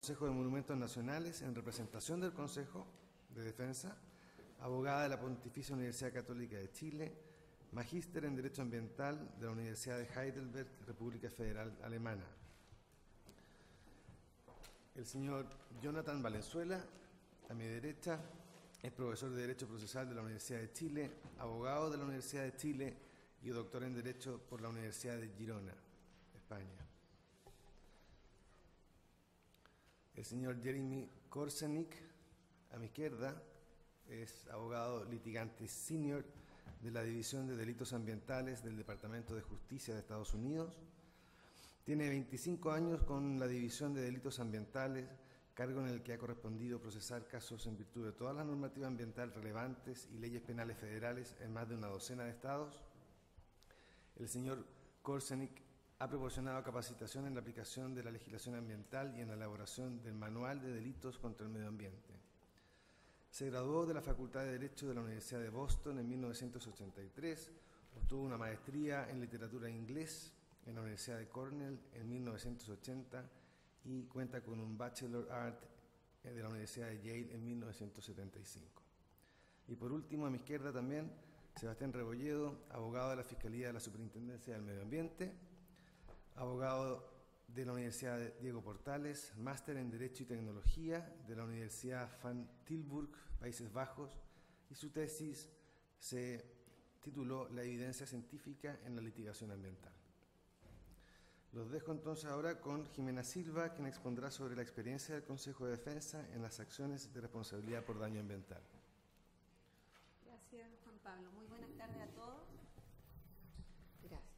Consejo de Monumentos Nacionales, en representación del Consejo de Defensa, abogada de la Pontificia Universidad Católica de Chile, magíster en Derecho Ambiental de la Universidad de Heidelberg, República Federal Alemana. El señor Jonathan Valenzuela, a mi derecha, es profesor de Derecho Procesal de la Universidad de Chile, abogado de la Universidad de Chile y doctor en Derecho por la Universidad de Girona, España. El señor Jeremy Korsenik, a mi izquierda, es abogado litigante senior de la División de Delitos Ambientales del Departamento de Justicia de Estados Unidos. Tiene 25 años con la División de Delitos Ambientales, cargo en el que ha correspondido procesar casos en virtud de toda la normativa ambiental relevantes y leyes penales federales en más de una docena de estados. El señor Korsenik ha proporcionado capacitación en la aplicación de la legislación ambiental y en la elaboración del Manual de Delitos contra el Medio Ambiente. Se graduó de la Facultad de Derecho de la Universidad de Boston en 1983, obtuvo una maestría en literatura inglés en la Universidad de Cornell en 1980 y cuenta con un Bachelor Art de la Universidad de Yale en 1975. Y por último, a mi izquierda también, Sebastián Rebolledo, abogado de la Fiscalía de la Superintendencia del Medio Ambiente, abogado de la Universidad de Diego Portales, máster en Derecho y Tecnología de la Universidad van Tilburg, Países Bajos, y su tesis se tituló La evidencia científica en la litigación ambiental. Los dejo entonces ahora con Jimena Silva, quien expondrá sobre la experiencia del Consejo de Defensa en las acciones de responsabilidad por daño ambiental. Gracias, Juan Pablo. Muy buenas tardes a todos. Gracias.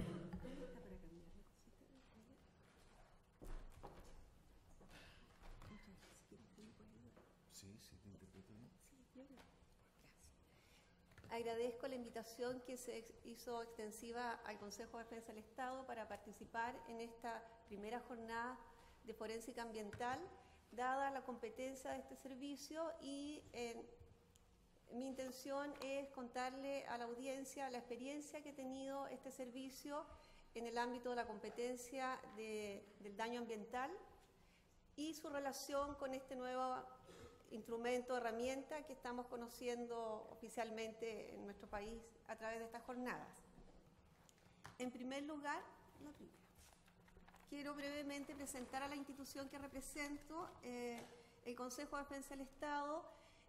Agradezco la invitación que se hizo extensiva al Consejo de Defensa del Estado para participar en esta primera jornada de forénsica ambiental, dada la competencia de este servicio, y mi intención es contarle a la audiencia la experiencia que ha tenido este servicio en el ámbito de la competencia del daño ambiental y su relación con este nuevo instrumento, herramienta que estamos conociendo oficialmente en nuestro país a través de estas jornadas. En primer lugar, quiero brevemente presentar a la institución que represento. El Consejo de Defensa del Estado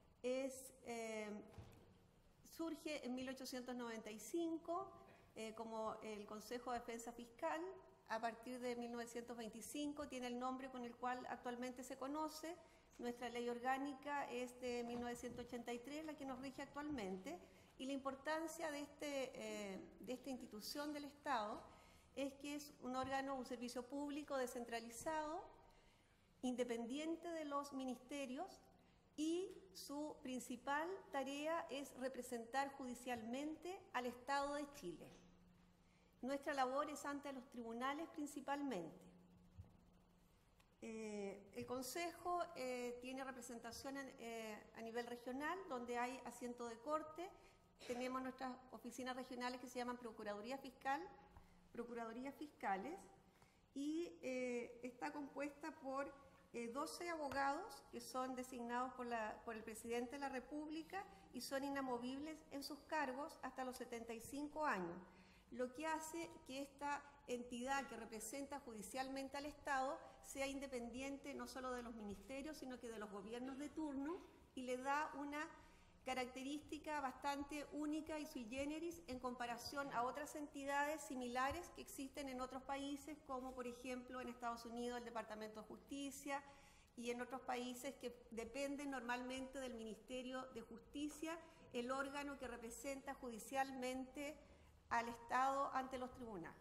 surge en 1895 como el Consejo de Defensa Fiscal. A partir de 1925 tiene el nombre con el cual actualmente se conoce. Nuestra ley orgánica es de 1983, la que nos rige actualmente, y la importancia de esta institución del Estado es que es un órgano, un servicio público descentralizado, independiente de los ministerios, y su principal tarea es representar judicialmente al Estado de Chile. Nuestra labor es ante los tribunales principalmente. El Consejo tiene representación a nivel regional, donde hay asiento de corte. Tenemos nuestras oficinas regionales que se llaman Procuraduría Fiscal, Procuradurías Fiscales, y está compuesta por 12 abogados que son designados por el Presidente de la República y son inamovibles en sus cargos hasta los 75 años, lo que hace que esta entidad que representa judicialmente al Estado sea independiente no solo de los ministerios, sino que de los gobiernos de turno, y le da una característica bastante única y sui generis en comparación a otras entidades similares que existen en otros países, como por ejemplo en Estados Unidos el Departamento de Justicia, y en otros países que dependen normalmente del Ministerio de Justicia, el órgano que representa judicialmente al Estado ante los tribunales.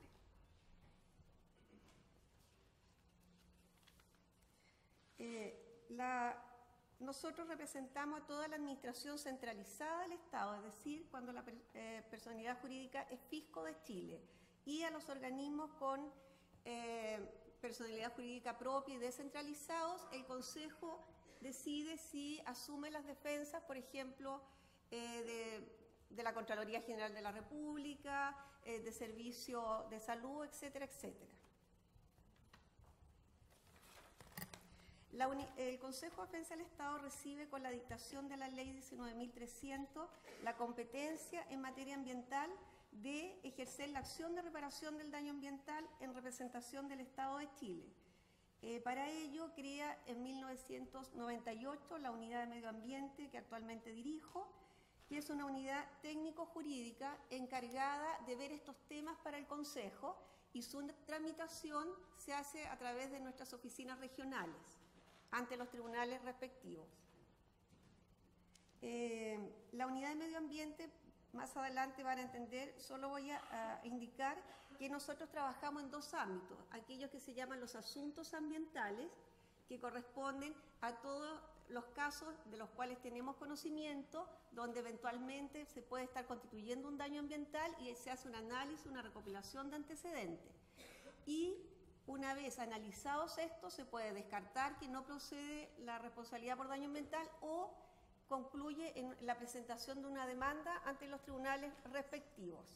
Nosotros representamos a toda la administración centralizada del Estado, es decir, cuando la personalidad jurídica es Fisco de Chile, y a los organismos con personalidad jurídica propia y descentralizados. El Consejo decide si asume las defensas, por ejemplo, de la Contraloría General de la República, de Servicio de Salud, etcétera, etcétera. El Consejo de Defensa del Estado recibe con la dictación de la Ley 19.300 la competencia en materia ambiental de ejercer la acción de reparación del daño ambiental en representación del Estado de Chile. Para ello crea en 1998 la Unidad de Medio Ambiente que actualmente dirijo, que es una unidad técnico-jurídica encargada de ver estos temas para el Consejo, y su tramitación se hace a través de nuestras oficinas regionales ante los tribunales respectivos. La Unidad de Medio Ambiente, más adelante van a entender, solo voy a indicar que nosotros trabajamos en dos ámbitos: aquellos que se llaman los asuntos ambientales, que corresponden a todos los casos de los cuales tenemos conocimiento, donde eventualmente se puede estar constituyendo un daño ambiental y se hace un análisis, una recopilación de antecedentes. Y una vez analizados estos, se puede descartar que no procede la responsabilidad por daño ambiental o concluye en la presentación de una demanda ante los tribunales respectivos.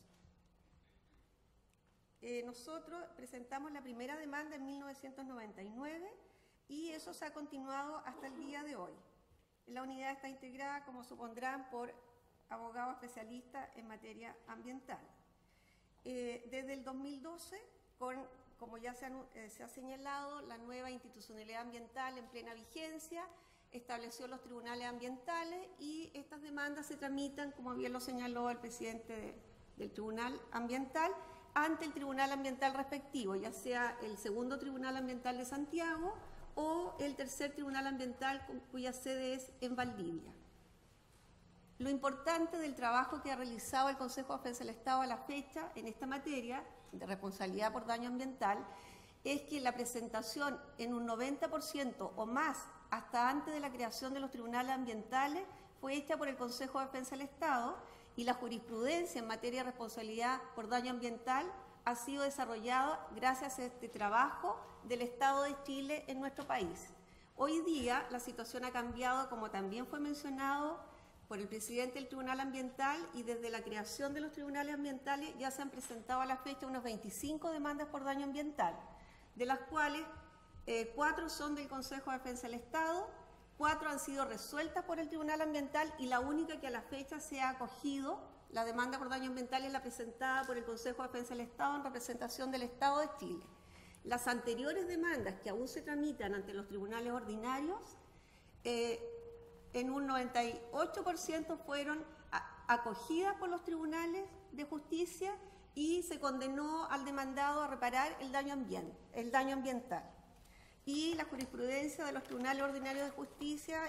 Nosotros presentamos la primera demanda en 1999 y eso se ha continuado hasta el día de hoy. La unidad está integrada, como supondrán, por abogados especialistas en materia ambiental. Desde el 2012, como ya se ha señalado, la nueva institucionalidad ambiental en plena vigencia estableció los tribunales ambientales y estas demandas se tramitan, como bien lo señaló el presidente del Tribunal Ambiental, ante el Tribunal Ambiental respectivo, ya sea el segundo Tribunal Ambiental de Santiago o el tercer Tribunal Ambiental cuya sede es en Valdivia. Lo importante del trabajo que ha realizado el Consejo de Defensa del Estado a la fecha en esta materia de responsabilidad por daño ambiental es que la presentación en un 90% o más hasta antes de la creación de los tribunales ambientales fue hecha por el Consejo de Defensa del Estado, y la jurisprudencia en materia de responsabilidad por daño ambiental ha sido desarrollada gracias a este trabajo del Estado de Chile en nuestro país. Hoy día la situación ha cambiado, como también fue mencionado por el presidente del Tribunal Ambiental, y desde la creación de los tribunales ambientales ya se han presentado a la fecha unas 25 demandas por daño ambiental, de las cuales 4 son del Consejo de Defensa del Estado, 4 han sido resueltas por el Tribunal Ambiental y la única que a la fecha se ha acogido, la demanda por daño ambiental, es la presentada por el Consejo de Defensa del Estado en representación del Estado de Chile. Las anteriores demandas que aún se tramitan ante los tribunales ordinarios, en un 98% fueron acogidas por los tribunales de justicia y se condenó al demandado a reparar el daño ambiental. Y la jurisprudencia de los tribunales ordinarios de justicia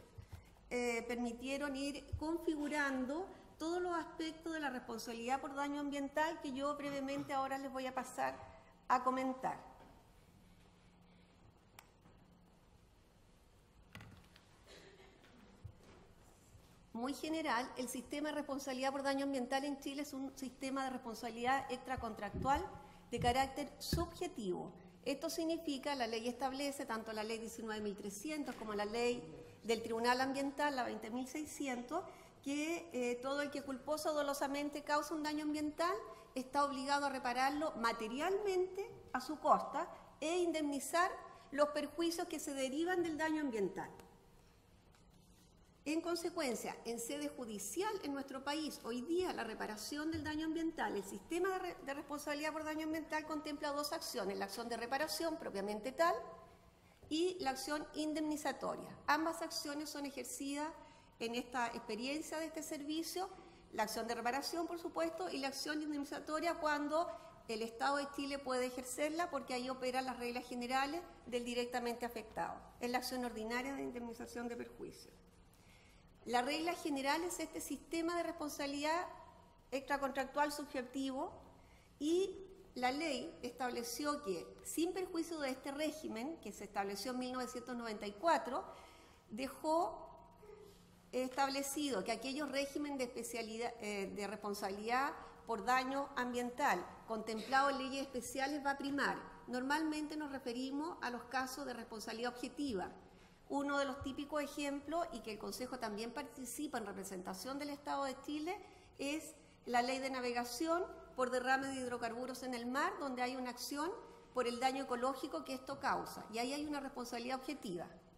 permitieron ir configurando todos los aspectos de la responsabilidad por daño ambiental que yo brevemente ahora les voy a pasar a comentar. Muy general, el sistema de responsabilidad por daño ambiental en Chile es un sistema de responsabilidad extracontractual de carácter subjetivo. Esto significa, la ley establece, tanto la ley 19.300 como la ley del Tribunal Ambiental, la 20.600, que todo el que culposo o dolosamente causa un daño ambiental está obligado a repararlo materialmente a su costa e indemnizar los perjuicios que se derivan del daño ambiental. En consecuencia, en sede judicial en nuestro país, hoy día la reparación del daño ambiental, el sistema de responsabilidad por daño ambiental contempla 2 acciones: la acción de reparación propiamente tal y la acción indemnizatoria. Ambas acciones son ejercidas en esta experiencia de este servicio, la acción de reparación, por supuesto, y la acción indemnizatoria cuando el Estado de Chile puede ejercerla, porque ahí operan las reglas generales del directamente afectado, en la acción ordinaria de indemnización de perjuicios. La regla general es este sistema de responsabilidad extracontractual subjetivo, y la ley estableció que, sin perjuicio de este régimen, que se estableció en 1994, dejó establecido que aquellos regímenes de especialidad, de responsabilidad por daño ambiental contemplados en leyes especiales va a primar. Normalmente nos referimos a los casos de responsabilidad objetiva. Uno de los típicos ejemplos, y que el Consejo también participa en representación del Estado de Chile, es la ley de navegación por derrame de hidrocarburos en el mar, donde hay una acción por el daño ecológico que esto causa, y ahí hay una responsabilidad objetiva.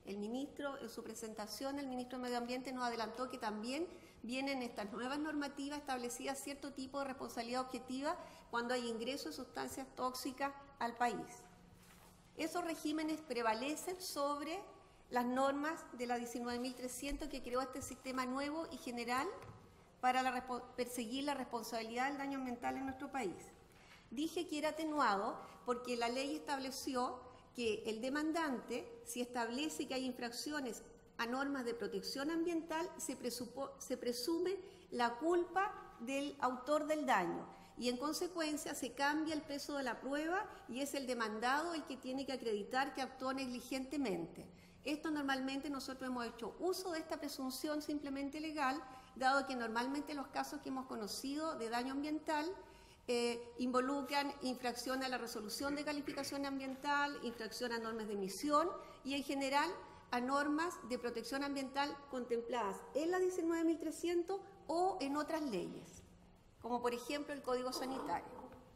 El ministro, en su presentación, el ministro de Medio Ambiente nos adelantó que también vienen estas nuevas normativas establecidas cierto tipo de responsabilidad objetiva cuando hay ingreso de sustancias tóxicas al país. Esos regímenes prevalecen sobre las normas de la 19.300 que creó este sistema nuevo y general para perseguir la responsabilidad del daño ambiental en nuestro país. Dije que era atenuado porque la ley estableció que el demandante, si establece que hay infracciones a normas de protección ambiental, se presume la culpa del autor del daño y en consecuencia se cambia el peso de la prueba y es el demandado el que tiene que acreditar que actuó negligentemente. Esto normalmente nosotros hemos hecho uso de esta presunción simplemente legal, dado que normalmente los casos que hemos conocido de daño ambiental involucran infracción a la resolución de calificación ambiental, infracción a normas de emisión y en general a normas de protección ambiental contempladas en la 19.300 o en otras leyes, como por ejemplo el Código Sanitario.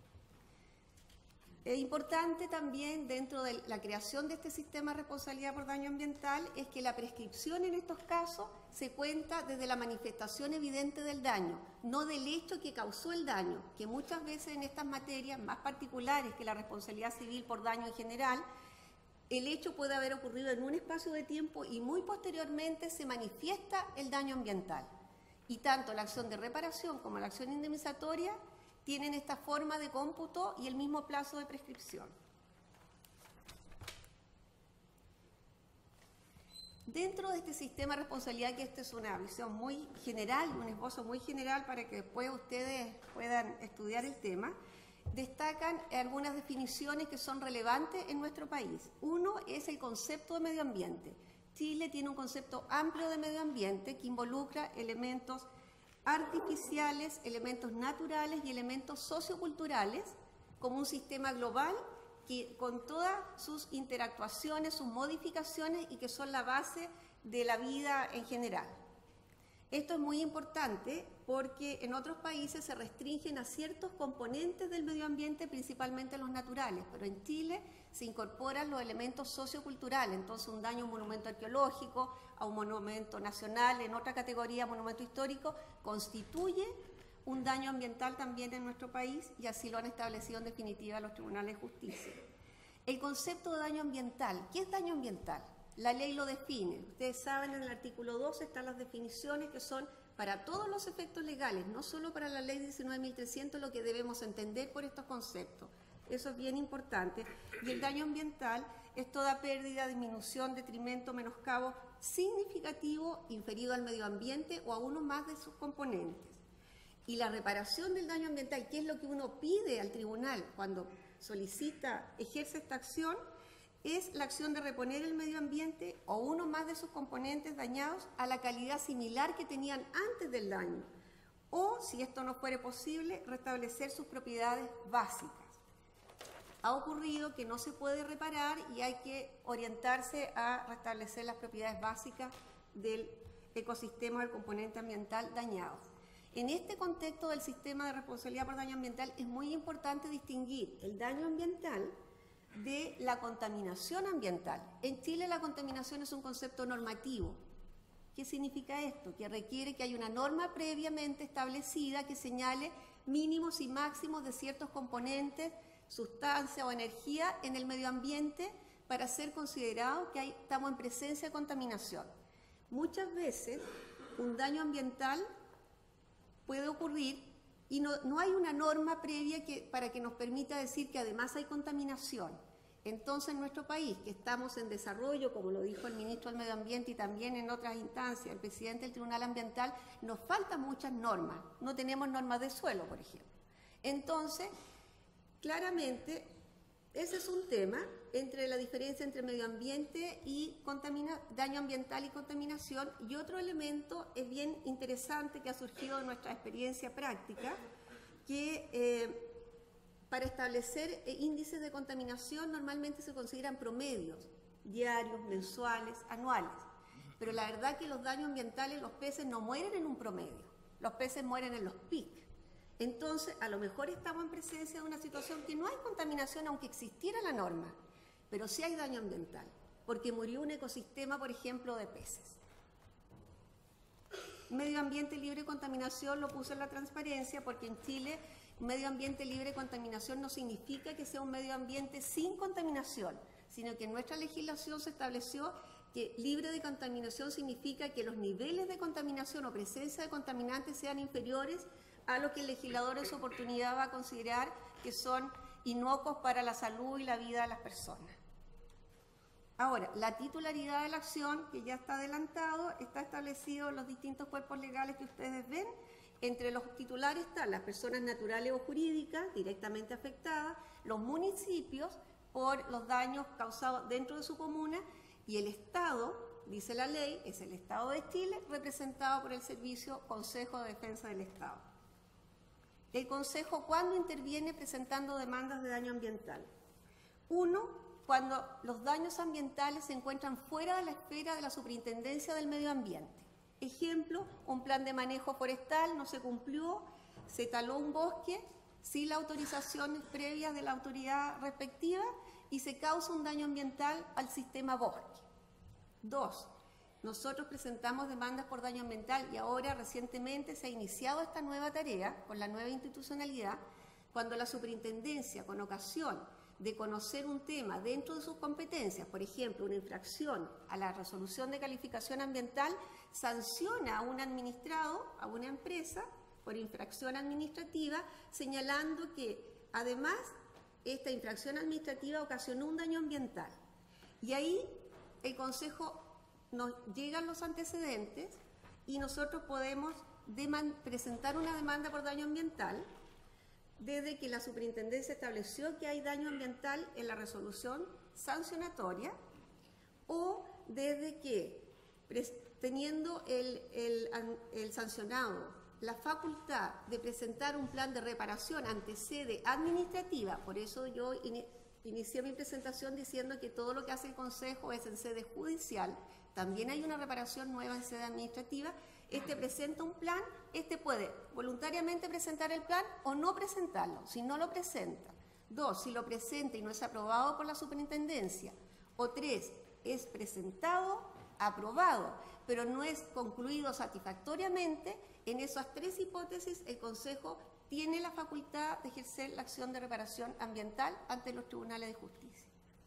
Es importante también dentro de la creación de este sistema de responsabilidad por daño ambiental es que la prescripción en estos casos se cuenta desde la manifestación evidente del daño, no del hecho que causó el daño, que muchas veces en estas materias más particulares que la responsabilidad civil por daño en general, el hecho puede haber ocurrido en un espacio de tiempo y muy posteriormente se manifiesta el daño ambiental. Y tanto la acción de reparación como la acción indemnizatoria tienen esta forma de cómputo y el mismo plazo de prescripción. Dentro de este sistema de responsabilidad, que esta es una visión muy general, un esbozo muy general para que después ustedes puedan estudiar el tema, destacan algunas definiciones que son relevantes en nuestro país. Uno es el concepto de medio ambiente. Chile tiene un concepto amplio de medio ambiente que involucra elementos artificiales, elementos naturales y elementos socioculturales como un sistema global que con todas sus interactuaciones, sus modificaciones y que son la base de la vida en general. Esto es muy importante porque en otros países se restringen a ciertos componentes del medio ambiente, principalmente los naturales, pero en Chile se incorporan los elementos socioculturales, entonces un daño a un monumento arqueológico, a un monumento nacional, en otra categoría, monumento histórico, constituye un daño ambiental también en nuestro país y así lo han establecido en definitiva los tribunales de justicia. El concepto de daño ambiental, ¿qué es daño ambiental? La ley lo define. Ustedes saben, en el artículo 12 están las definiciones que son para todos los efectos legales, no solo para la ley 19.300, lo que debemos entender por estos conceptos. Eso es bien importante. Y el daño ambiental es toda pérdida, disminución, detrimento, menoscabo significativo inferido al medio ambiente o a uno más de sus componentes. Y la reparación del daño ambiental, que es lo que uno pide al tribunal cuando solicita, ejerce esta acción, es la acción de reponer el medio ambiente o uno más de sus componentes dañados a la calidad similar que tenían antes del daño. O, si esto no fuere posible, restablecer sus propiedades básicas. Ha ocurrido que no se puede reparar y hay que orientarse a restablecer las propiedades básicas del ecosistema del componente ambiental dañado. En este contexto del sistema de responsabilidad por daño ambiental es muy importante distinguir el daño ambiental de la contaminación ambiental. En Chile la contaminación es un concepto normativo. ¿Qué significa esto? Que requiere que haya una norma previamente establecida que señale mínimos y máximos de ciertos componentes, sustancia o energía en el medio ambiente para ser considerado que estamos en presencia de contaminación. Muchas veces un daño ambiental puede ocurrir y no hay una norma previa para que nos permita decir que además hay contaminación. Entonces, en nuestro país, que estamos en desarrollo, como lo dijo el ministro del Medio Ambiente y también en otras instancias, el presidente del Tribunal Ambiental, nos faltan muchas normas. No tenemos normas de suelo, por ejemplo. Entonces, claramente, ese es un tema entre la diferencia entre medio ambiente y daño ambiental y contaminación. Y otro elemento es bien interesante que ha surgido de nuestra experiencia práctica, que para establecer índices de contaminación normalmente se consideran promedios diarios, mensuales, anuales. Pero la verdad que los daños ambientales, los peces no mueren en un promedio, los peces mueren en los picos. Entonces, a lo mejor estamos en presencia de una situación que no hay contaminación aunque existiera la norma, pero sí hay daño ambiental. porque murió un ecosistema, por ejemplo, de peces. Medio ambiente libre de contaminación lo puse en la transparencia porque en Chile medio ambiente libre de contaminación no significa que sea un medio ambiente sin contaminación, sino que en nuestra legislación se estableció que libre de contaminación significa que los niveles de contaminación o presencia de contaminantes sean inferiores a lo que el legislador en su oportunidad va a considerar que son inocuos para la salud y la vida de las personas. Ahora, la titularidad de la acción, que ya está adelantado, está establecido en los distintos cuerpos legales que ustedes ven. Entre los titulares están las personas naturales o jurídicas directamente afectadas, los municipios por los daños causados dentro de su comuna y el Estado, dice la ley, es el Estado de Chile, representado por el Servicio Consejo de Defensa del Estado. El Consejo, ¿cuándo interviene presentando demandas de daño ambiental? 1, cuando los daños ambientales se encuentran fuera de la esfera de la Superintendencia del Medio Ambiente. Ejemplo, un plan de manejo forestal no se cumplió, se taló un bosque sin las autorizaciones previas de la autoridad respectiva y se causa un daño ambiental al sistema bosque. 2, nosotros presentamos demandas por daño ambiental y ahora recientemente se ha iniciado esta nueva tarea con la nueva institucionalidad, cuando la superintendencia, con ocasión de conocer un tema dentro de sus competencias, por ejemplo, una infracción a la resolución de calificación ambiental, sanciona a un administrado, a una empresa, por infracción administrativa, señalando que además esta infracción administrativa ocasionó un daño ambiental. Y ahí el Consejo nos llegan los antecedentes y nosotros podemos presentar una demanda por daño ambiental desde que la superintendencia estableció que hay daño ambiental en la resolución sancionatoria o desde que, teniendo el sancionado la facultad de presentar un plan de reparación ante sede administrativa, por eso yo inicié mi presentación diciendo que todo lo que hace el Consejo es en sede judicial, también hay una reparación nueva en sede administrativa. Presenta un plan, puede voluntariamente presentar el plan o no presentarlo, si no lo presenta. 2, si lo presenta y no es aprobado por la superintendencia. O 3, es presentado, aprobado, pero no es concluido satisfactoriamente. En esas 3 hipótesis, el Consejo tiene la facultad de ejercer la acción de reparación ambiental ante los tribunales de justicia.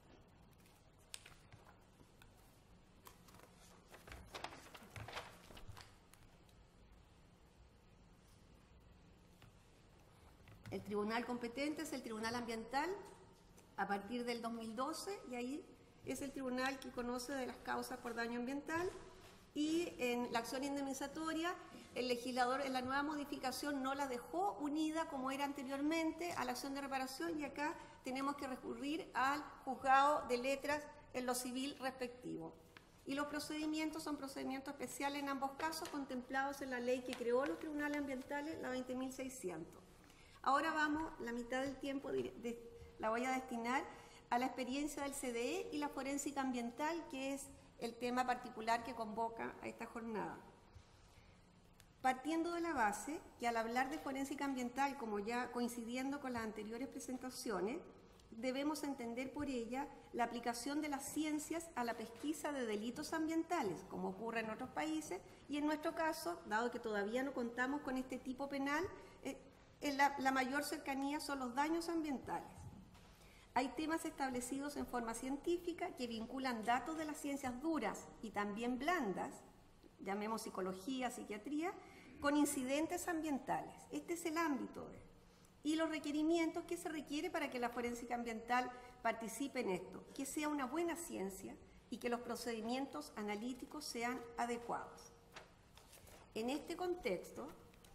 El tribunal competente es el Tribunal Ambiental a partir del 2012 y ahí es el tribunal que conoce de las causas por daño ambiental. Y en la acción indemnizatoria, el legislador en la nueva modificación no la dejó unida como era anteriormente a la acción de reparación y acá tenemos que recurrir al juzgado de letras en lo civil respectivo. Y los procedimientos son procedimientos especiales en ambos casos contemplados en la ley que creó los tribunales ambientales, la 20.600. Ahora vamos, la mitad del tiempo la voy a destinar a la experiencia del CDE y la forénsica ambiental, que es el tema particular que convoca a esta jornada. Partiendo de la base que al hablar de forénsica ambiental, como ya coincidiendo con las anteriores presentaciones, debemos entender por ella la aplicación de las ciencias a la pesquisa de delitos ambientales, como ocurre en otros países, y en nuestro caso, dado que todavía no contamos con este tipo penal, la mayor cercanía son los daños ambientales. Hay temas establecidos en forma científica que vinculan datos de las ciencias duras y también blandas, llamemos psicología, psiquiatría, con incidentes ambientales. Este es el ámbito y los requerimientos que se requiere para que la forénsica ambiental participe en esto, que sea una buena ciencia y que los procedimientos analíticos sean adecuados. En este contexto,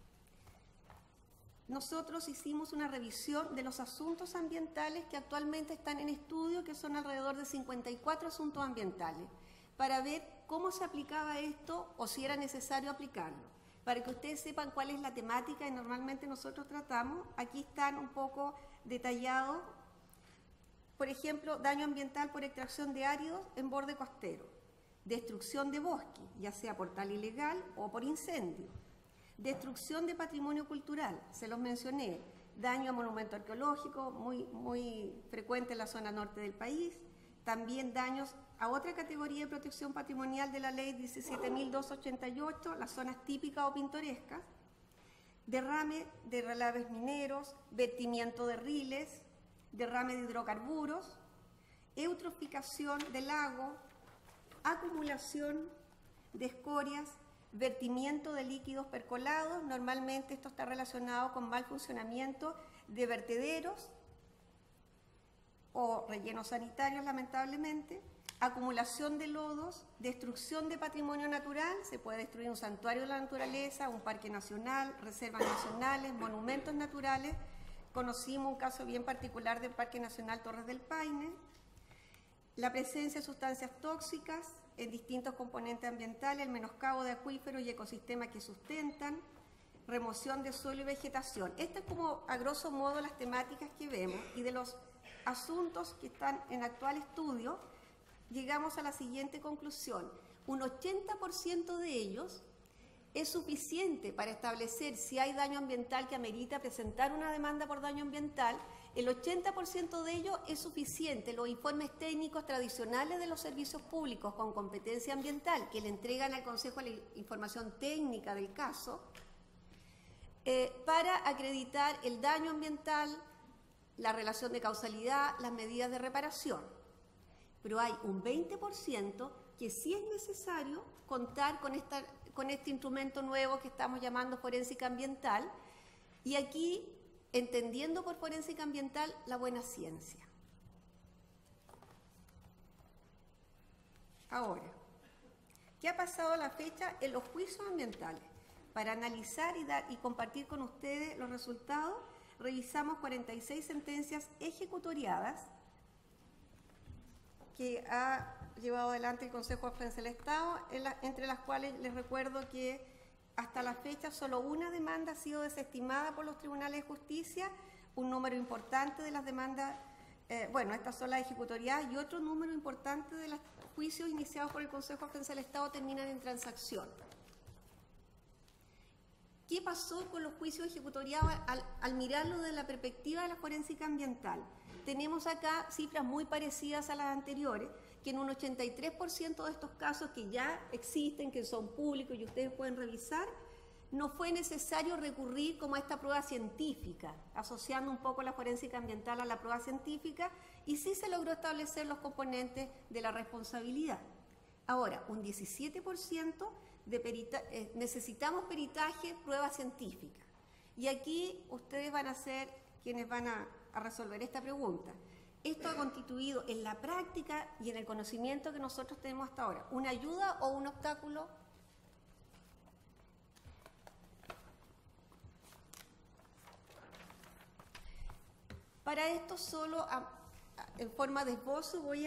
nosotros hicimos una revisión de los asuntos ambientales que actualmente están en estudio, que son alrededor de 54 asuntos ambientales, para ver cómo se aplicaba esto o si era necesario aplicarlo. Para que ustedes sepan cuál es la temática que normalmente nosotros tratamos, aquí están un poco detallados. Por ejemplo, daño ambiental por extracción de áridos en borde costero, destrucción de bosque, ya sea por tal ilegal o por incendio, destrucción de patrimonio cultural, se los mencioné, daño a monumento arqueológico, muy frecuente en la zona norte del país, también daños a otra categoría de protección patrimonial de la ley 17.288, las zonas típicas o pintorescas, derrame de relaves mineros, vertimiento de riles, derrame de hidrocarburos, eutroficación del lago, acumulación de escorias, vertimiento de líquidos percolados. Normalmente esto está relacionado con mal funcionamiento de vertederos o rellenos sanitarios, lamentablemente, acumulación de lodos, destrucción de patrimonio natural, se puede destruir un santuario de la naturaleza, un parque nacional, reservas nacionales, monumentos naturales. Conocimos un caso bien particular del Parque Nacional Torres del Paine. La presencia de sustancias tóxicas en distintos componentes ambientales, el menoscabo de acuíferos y ecosistemas que sustentan, remoción de suelo y vegetación. Estas es como a grosso modo las temáticas que vemos, y de los asuntos que están en actual estudio, llegamos a la siguiente conclusión: un 80% de ellos es suficiente para establecer si hay daño ambiental que amerita presentar una demanda por daño ambiental. El 80% de ello es suficiente. Los informes técnicos tradicionales de los servicios públicos con competencia ambiental que le entregan al Consejo la información técnica del caso para acreditar el daño ambiental, la relación de causalidad, las medidas de reparación. Pero hay un 20% que sí es necesario contar con este instrumento nuevo que estamos llamando forénsica ambiental, y aquí entendiendo por forénsica ambiental la buena ciencia. Ahora, ¿qué ha pasado a la fecha en los juicios ambientales? Para analizar y compartir con ustedes los resultados, revisamos 46 sentencias ejecutoriadas que ha llevado adelante el Consejo de Defensa del Estado, entre las cuales les recuerdo que hasta la fecha solo una demanda ha sido desestimada por los tribunales de justicia, un número importante de las demandas, estas son las ejecutoriadas, y otro número importante de los juicios iniciados por el Consejo de Defensa del Estado terminan en transacción. ¿Qué pasó con los juicios ejecutoriados al mirarlo desde la perspectiva de la forénsica ambiental? Tenemos acá cifras muy parecidas a las anteriores, que en un 83% de estos casos que ya existen, que son públicos y ustedes pueden revisar, no fue necesario recurrir como a esta prueba científica, asociando un poco la forénsica ambiental a la prueba científica, y sí se logró establecer los componentes de la responsabilidad. Ahora, un 17% necesitamos peritaje, prueba científica. Y aquí ustedes van a ser quienes van a resolver esta pregunta. Esto ha constituido en la práctica y en el conocimiento que nosotros tenemos hasta ahora una ayuda o un obstáculo. Para esto solo en forma de esbozo voy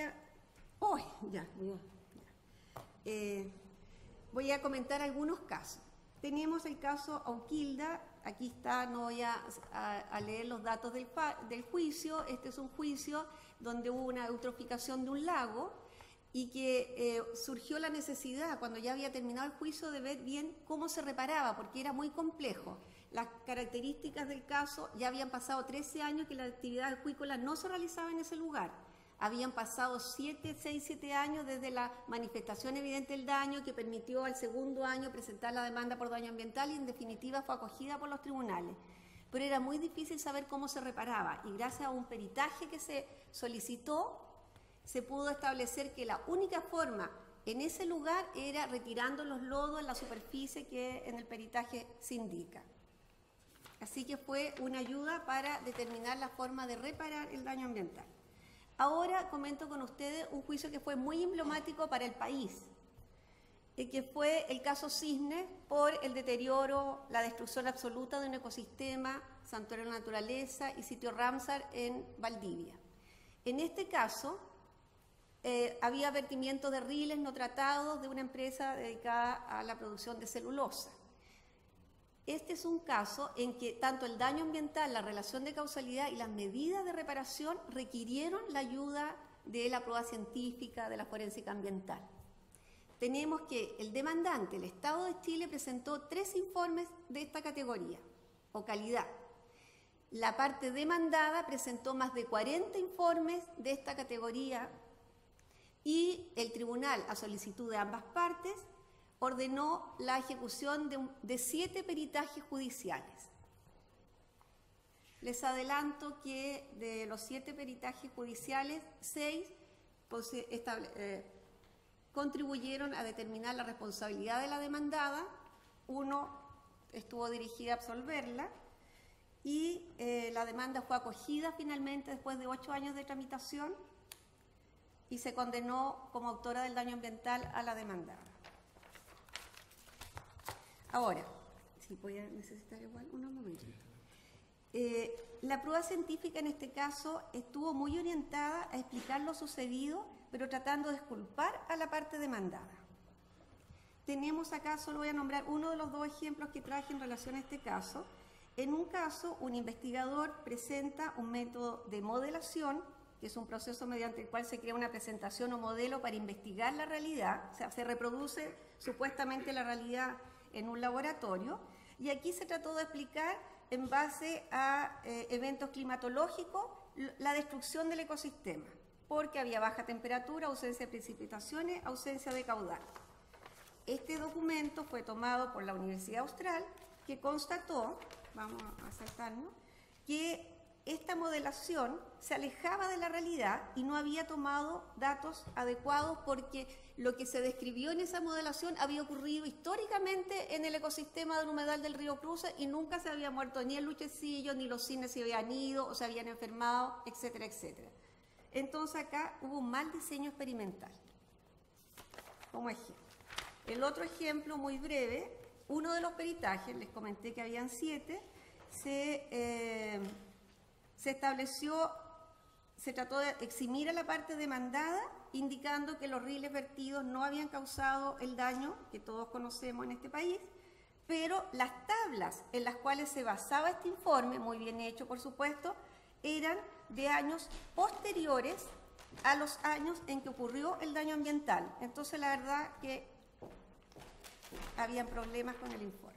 a comentar algunos casos. Tenemos el caso Auquilda. Aquí está, no voy a leer los datos del juicio. Este es un juicio donde hubo una eutroficación de un lago y que surgió la necesidad, cuando ya había terminado el juicio, de ver bien cómo se reparaba, porque era muy complejo. Las características del caso: ya habían pasado 13 años que la actividad acuícola no se realizaba en ese lugar. Habían pasado 7 años desde la manifestación evidente del daño que permitió al segundo año presentar la demanda por daño ambiental, y en definitiva fue acogida por los tribunales. Pero era muy difícil saber cómo se reparaba, y gracias a un peritaje que se solicitó, se pudo establecer que la única forma en ese lugar era retirando los lodos en la superficie que en el peritaje se indica. Así que fue una ayuda para determinar la forma de reparar el daño ambiental. Ahora comento con ustedes un juicio que fue muy emblemático para el país, que fue el caso Cisne, por el deterioro, la destrucción absoluta de un ecosistema, santuario de la naturaleza y sitio Ramsar en Valdivia. En este caso, había vertimiento de riles no tratados de una empresa dedicada a la producción de celulosa. Este es un caso en que tanto el daño ambiental, la relación de causalidad y las medidas de reparación requirieron la ayuda de la prueba científica, de la forénsica ambiental. Tenemos que el demandante, el Estado de Chile, presentó 3 informes de esta categoría o calidad. La parte demandada presentó más de 40 informes de esta categoría. y el tribunal, a solicitud de ambas partes, ordenó la ejecución de 7 peritajes judiciales. Les adelanto que de los 7 peritajes judiciales, 6 contribuyeron a determinar la responsabilidad de la demandada, 1 estuvo dirigida a absolverla y la demanda fue acogida finalmente después de 8 años de tramitación y se condenó como autora del daño ambiental a la demandada. Ahora, si voy a necesitar igual unos momentos. La prueba científica en este caso estuvo muy orientada a explicar lo sucedido, pero tratando de exculpar a la parte demandada. Tenemos acá, solo voy a nombrar uno de los 2 ejemplos que traje en relación a este caso. En un caso, un investigador presenta un método de modelación, que es un proceso mediante el cual se crea una presentación o modelo para investigar la realidad, o sea, se reproduce supuestamente la realidad en un laboratorio, y aquí se trató de explicar en base a eventos climatológicos la destrucción del ecosistema, porque había baja temperatura, ausencia de precipitaciones, ausencia de caudal. Este documento fue tomado por la Universidad Austral, que constató, vamos a saltarnos, que esta modelación se alejaba de la realidad y no había tomado datos adecuados porque lo que se describió en esa modelación había ocurrido históricamente en el ecosistema del humedal del río Cruces y nunca se había muerto ni el luchecillo, ni los cisnes se habían ido o se habían enfermado, etcétera, etcétera. Entonces acá hubo un mal diseño experimental, como ejemplo. El otro ejemplo muy breve, uno de los peritajes, les comenté que habían 7, se trató de eximir a la parte demandada, indicando que los riles vertidos no habían causado el daño que todos conocemos en este país, pero las tablas en las cuales se basaba este informe, muy bien hecho por supuesto, eran de años posteriores a los años en que ocurrió el daño ambiental. Entonces la verdad que habían problemas con el informe.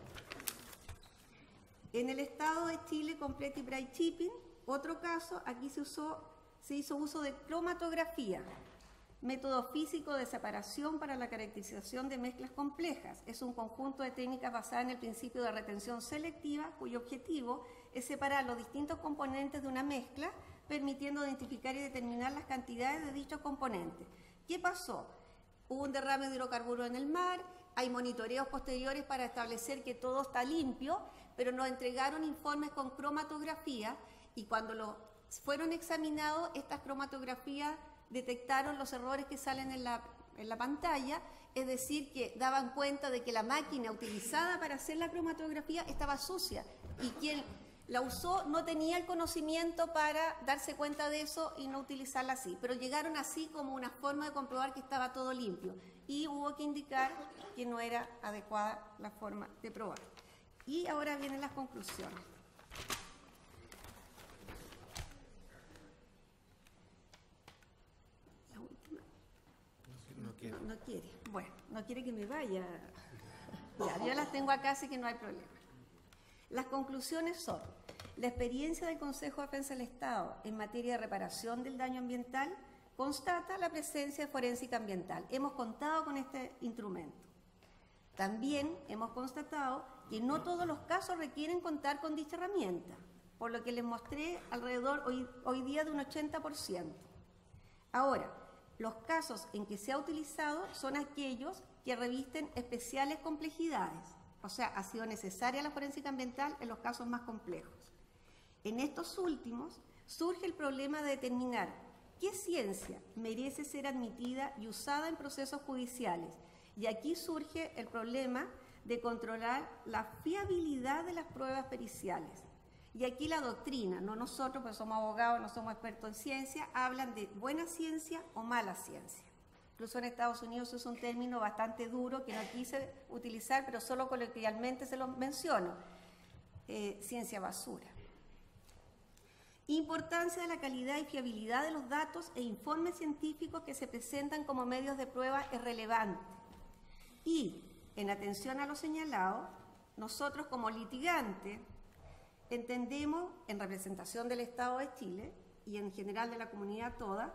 En el estado de Chile, Complete y Bright Shipping, otro caso, aquí se hizo uso de cromatografía, método físico de separación para la caracterización de mezclas complejas. Es un conjunto de técnicas basadas en el principio de retención selectiva, cuyo objetivo es separar los distintos componentes de una mezcla, permitiendo identificar y determinar las cantidades de dichos componentes. ¿Qué pasó? Hubo un derrame de hidrocarburos en el mar, hay monitoreos posteriores para establecer que todo está limpio, pero nos entregaron informes con cromatografía y cuando fueron examinados, estas cromatografías detectaron los errores que salen en la pantalla, es decir, que daban cuenta de que la máquina utilizada para hacer la cromatografía estaba sucia y quien la usó no tenía el conocimiento para darse cuenta de eso y no utilizarla así, pero llegaron así como una forma de comprobar que estaba todo limpio y hubo que indicar que no era adecuada la forma de probar. Y ahora vienen las conclusiones. La última. No quiere. Bueno, no quiere que me vaya. Ya, yo las tengo acá, así que no hay problema. Las conclusiones son: la experiencia del Consejo de Defensa del Estado en materia de reparación del daño ambiental constata la presencia de forénsica ambiental. Hemos contado con este instrumento. También hemos constatado que no todos los casos requieren contar con dicha herramienta, por lo que les mostré alrededor hoy día de un 80%. Ahora, los casos en que se ha utilizado son aquellos que revisten especiales complejidades, o sea, ha sido necesaria la forénsica ambiental en los casos más complejos. En estos últimos surge el problema de determinar qué ciencia merece ser admitida y usada en procesos judiciales, y aquí surge el problema de controlar la fiabilidad de las pruebas periciales. Y aquí la doctrina, no nosotros, porque somos abogados, no somos expertos en ciencia, hablan de buena ciencia o mala ciencia. Incluso en Estados Unidos es un término bastante duro que no quise utilizar, pero solo coloquialmente se lo menciono. Ciencia basura. Importancia de la calidad y fiabilidad de los datos e informes científicos que se presentan como medios de prueba es relevante. Y, en atención a lo señalado, nosotros como litigantes entendemos, en representación del Estado de Chile y en general de la comunidad toda,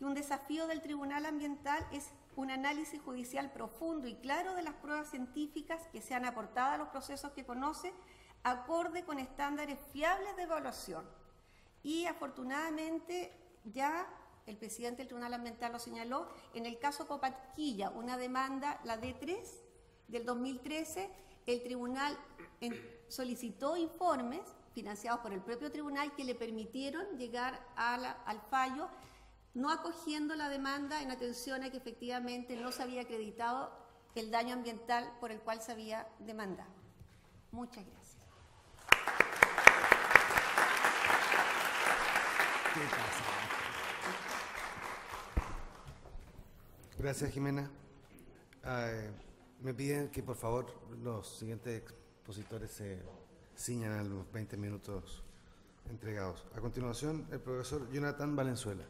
que un desafío del Tribunal Ambiental es un análisis judicial profundo y claro de las pruebas científicas que se han aportado a los procesos que conoce, acorde con estándares fiables de evaluación. Y afortunadamente ya el presidente del Tribunal Ambiental lo señaló, en el caso Copatquilla, una demanda, la D3 del 2013, el tribunal solicitó informes financiados por el propio tribunal que le permitieron llegar al fallo, no acogiendo la demanda en atención a que efectivamente no se había acreditado el daño ambiental por el cual se había demandado. Muchas gracias. Gracias, Jimena. Me piden que por favor los siguientes expositores se ciñan a los 20 minutos entregados. A continuación, el profesor Jonathan Valenzuela.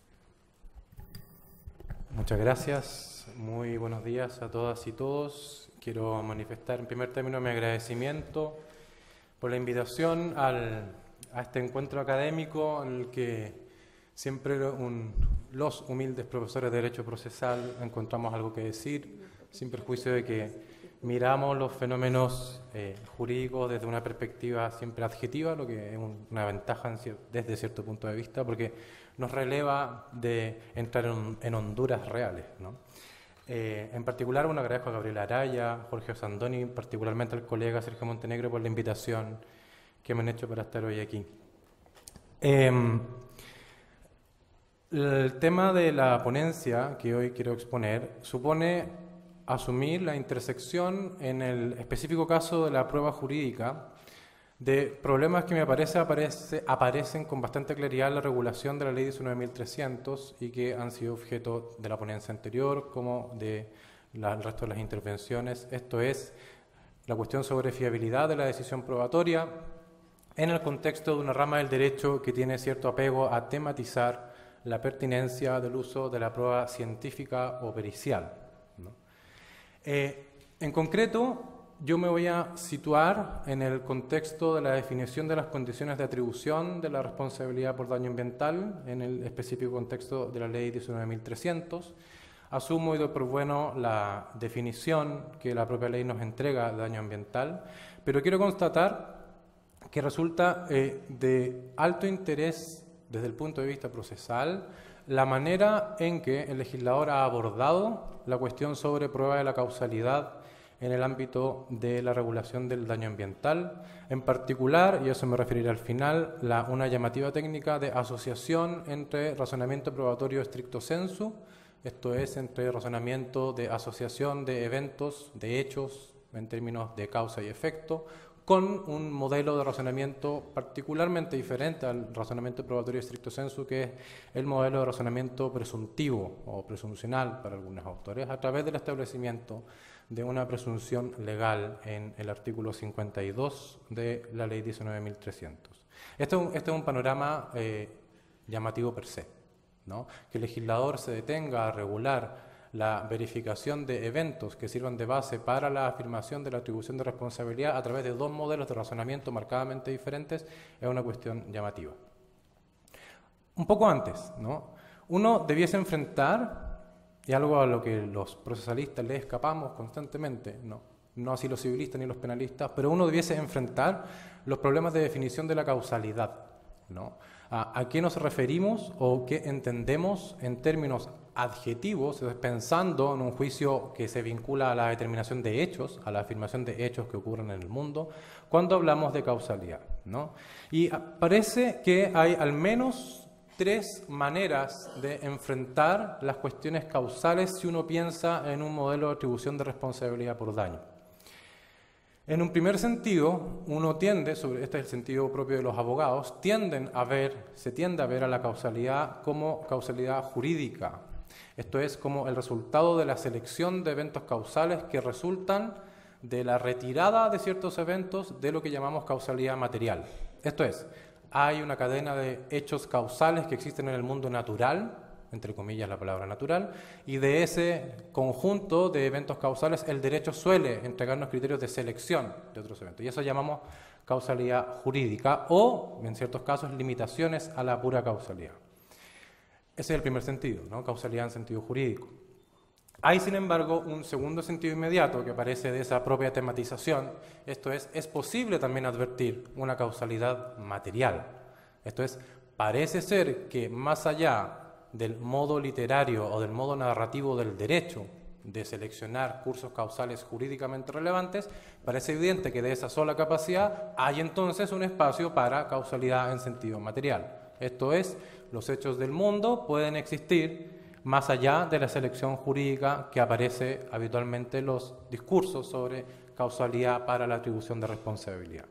Muchas gracias. Muy buenos días a todas y todos. Quiero manifestar en primer término mi agradecimiento por la invitación a este encuentro académico en el que siempre los humildes profesores de Derecho Procesal encontramos algo que decir, sin perjuicio de que miramos los fenómenos jurídicos desde una perspectiva siempre adjetiva, lo que es una ventaja desde cierto punto de vista, porque nos releva de entrar en Honduras reales, ¿no? En particular, bueno, agradezco a Gabriela Araya, Jorge Osandoni, particularmente al colega Sergio Montenegro por la invitación que me han hecho para estar hoy aquí. El tema de la ponencia que hoy quiero exponer supone asumir la intersección en el específico caso de la prueba jurídica de problemas que me parece aparecen con bastante claridad en la regulación de la Ley 19.300 y que han sido objeto de la ponencia anterior como del resto de las intervenciones. Esto es la cuestión sobre fiabilidad de la decisión probatoria en el contexto de una rama del derecho que tiene cierto apego a tematizar la pertinencia del uso de la prueba científica o pericial, ¿no? En concreto, yo me voy a situar en el contexto de la definición de las condiciones de atribución de la responsabilidad por daño ambiental, en el específico contexto de la Ley 19.300. Asumo y doy por bueno la definición que la propia ley nos entrega de daño ambiental, pero quiero constatar que resulta de alto interés desde el punto de vista procesal la manera en que el legislador ha abordado la cuestión sobre prueba de la causalidad en el ámbito de la regulación del daño ambiental, en particular, y eso me referiré al final, una llamativa técnica de asociación entre razonamiento probatorio stricto sensu, esto es, entre razonamiento de asociación de eventos, de hechos, en términos de causa y efecto, con un modelo de razonamiento particularmente diferente al razonamiento probatorio stricto sensu, que es el modelo de razonamiento presuntivo o presuncional para algunos autores, a través del establecimiento de una presunción legal en el artículo 52 de la Ley 19.300. Este es un panorama llamativo per se, ¿no? Que el legislador se detenga a regular la verificación de eventos que sirvan de base para la afirmación de la atribución de responsabilidad a través de dos modelos de razonamiento marcadamente diferentes es una cuestión llamativa. Un poco antes, ¿no? Uno debiese enfrentar, y algo a lo que los procesalistas les escapamos constantemente, no así los civilistas ni los penalistas, pero uno debiese enfrentar los problemas de definición de la causalidad, ¿no? ¿A qué nos referimos o qué entendemos en términos adjetivos, pensando en un juicio que se vincula a la determinación de hechos, a la afirmación de hechos que ocurren en el mundo, cuando hablamos de causalidad, ¿no? Y parece que hay al menos tres maneras de enfrentar las cuestiones causales si uno piensa en un modelo de atribución de responsabilidad por daño. En un primer sentido, uno tiende, este es el sentido propio de los abogados, se tiende a ver a la causalidad como causalidad jurídica. Esto es como el resultado de la selección de eventos causales que resultan de la retirada de ciertos eventos de lo que llamamos causalidad material. Esto es, hay una cadena de hechos causales que existen en el mundo natural, entre comillas la palabra natural, y de ese conjunto de eventos causales el derecho suele entregarnos criterios de selección de otros eventos, y eso llamamos causalidad jurídica o, en ciertos casos, limitaciones a la pura causalidad. Ese es el primer sentido, ¿no? Causalidad en sentido jurídico. Hay, sin embargo, un segundo sentido inmediato que aparece de esa propia tematización. Esto es posible también advertir una causalidad material. Esto es, parece ser que más allá del modo literario o del modo narrativo del derecho de seleccionar cursos causales jurídicamente relevantes, parece evidente que de esa sola capacidad hay entonces un espacio para causalidad en sentido material. Esto es, los hechos del mundo pueden existir más allá de la selección jurídica que aparece habitualmente en los discursos sobre causalidad para la atribución de responsabilidad.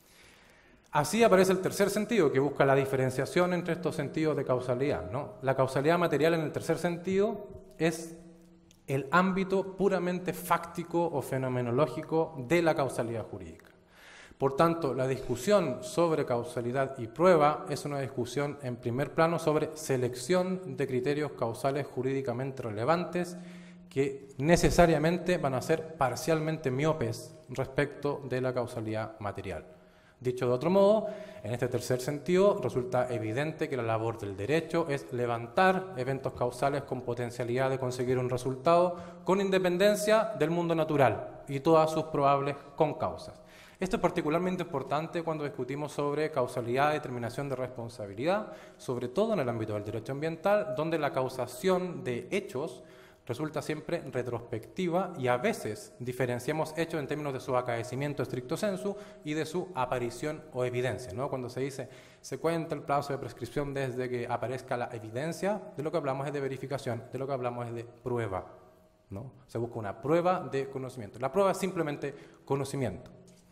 Así aparece el tercer sentido, que busca la diferenciación entre estos sentidos de causalidad, ¿no? La causalidad material en el tercer sentido es el ámbito puramente fáctico o fenomenológico de la causalidad jurídica. Por tanto, la discusión sobre causalidad y prueba es una discusión en primer plano sobre selección de criterios causales jurídicamente relevantes que necesariamente van a ser parcialmente miopes respecto de la causalidad material. Dicho de otro modo, en este tercer sentido resulta evidente que la labor del derecho es levantar eventos causales con potencialidad de conseguir un resultado con independencia del mundo natural y todas sus probables concausas. Esto es particularmente importante cuando discutimos sobre causalidad y determinación de responsabilidad, sobre todo en el ámbito del derecho ambiental, donde la causación de hechos resulta siempre retrospectiva y a veces diferenciamos hechos en términos de su acaecimiento estricto sensu y de su aparición o evidencia, ¿no? Cuando se dice, se cuenta el plazo de prescripción desde que aparezca la evidencia, de lo que hablamos es de verificación, de lo que hablamos es de prueba, ¿no? Se busca una prueba de conocimiento. La prueba es simplemente conocimiento.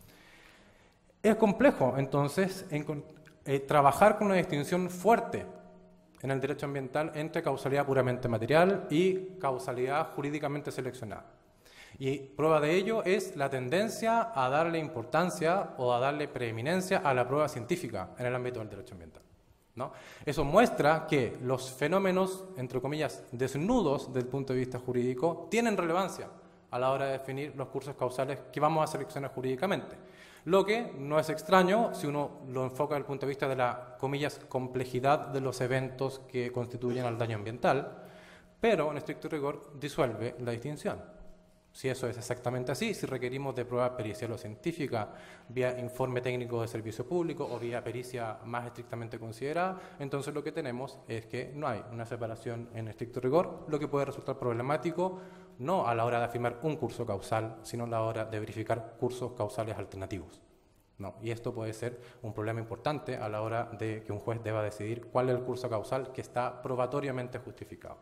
Es complejo, entonces, trabajar con una distinción fuerte en el derecho ambiental entre causalidad puramente material y causalidad jurídicamente seleccionada. Y prueba de ello es la tendencia a darle importancia o a darle preeminencia a la prueba científica en el ámbito del derecho ambiental, ¿no? Eso muestra que los fenómenos, entre comillas, desnudos desde el punto de vista jurídico, tienen relevancia a la hora de definir los cursos causales que vamos a seleccionar jurídicamente. Lo que no es extraño si uno lo enfoca desde el punto de vista de la, comillas, complejidad de los eventos que constituyen al daño ambiental, pero en estricto rigor disuelve la distinción. Si eso es exactamente así, si requerimos de prueba pericial o científica vía informe técnico de servicio público o vía pericia más estrictamente considerada, entonces lo que tenemos es que no hay una separación en estricto rigor, lo que puede resultar problemático no a la hora de afirmar un curso causal, sino a la hora de verificar cursos causales alternativos, ¿no? Y esto puede ser un problema importante a la hora de que un juez deba decidir cuál es el curso causal que está probatoriamente justificado.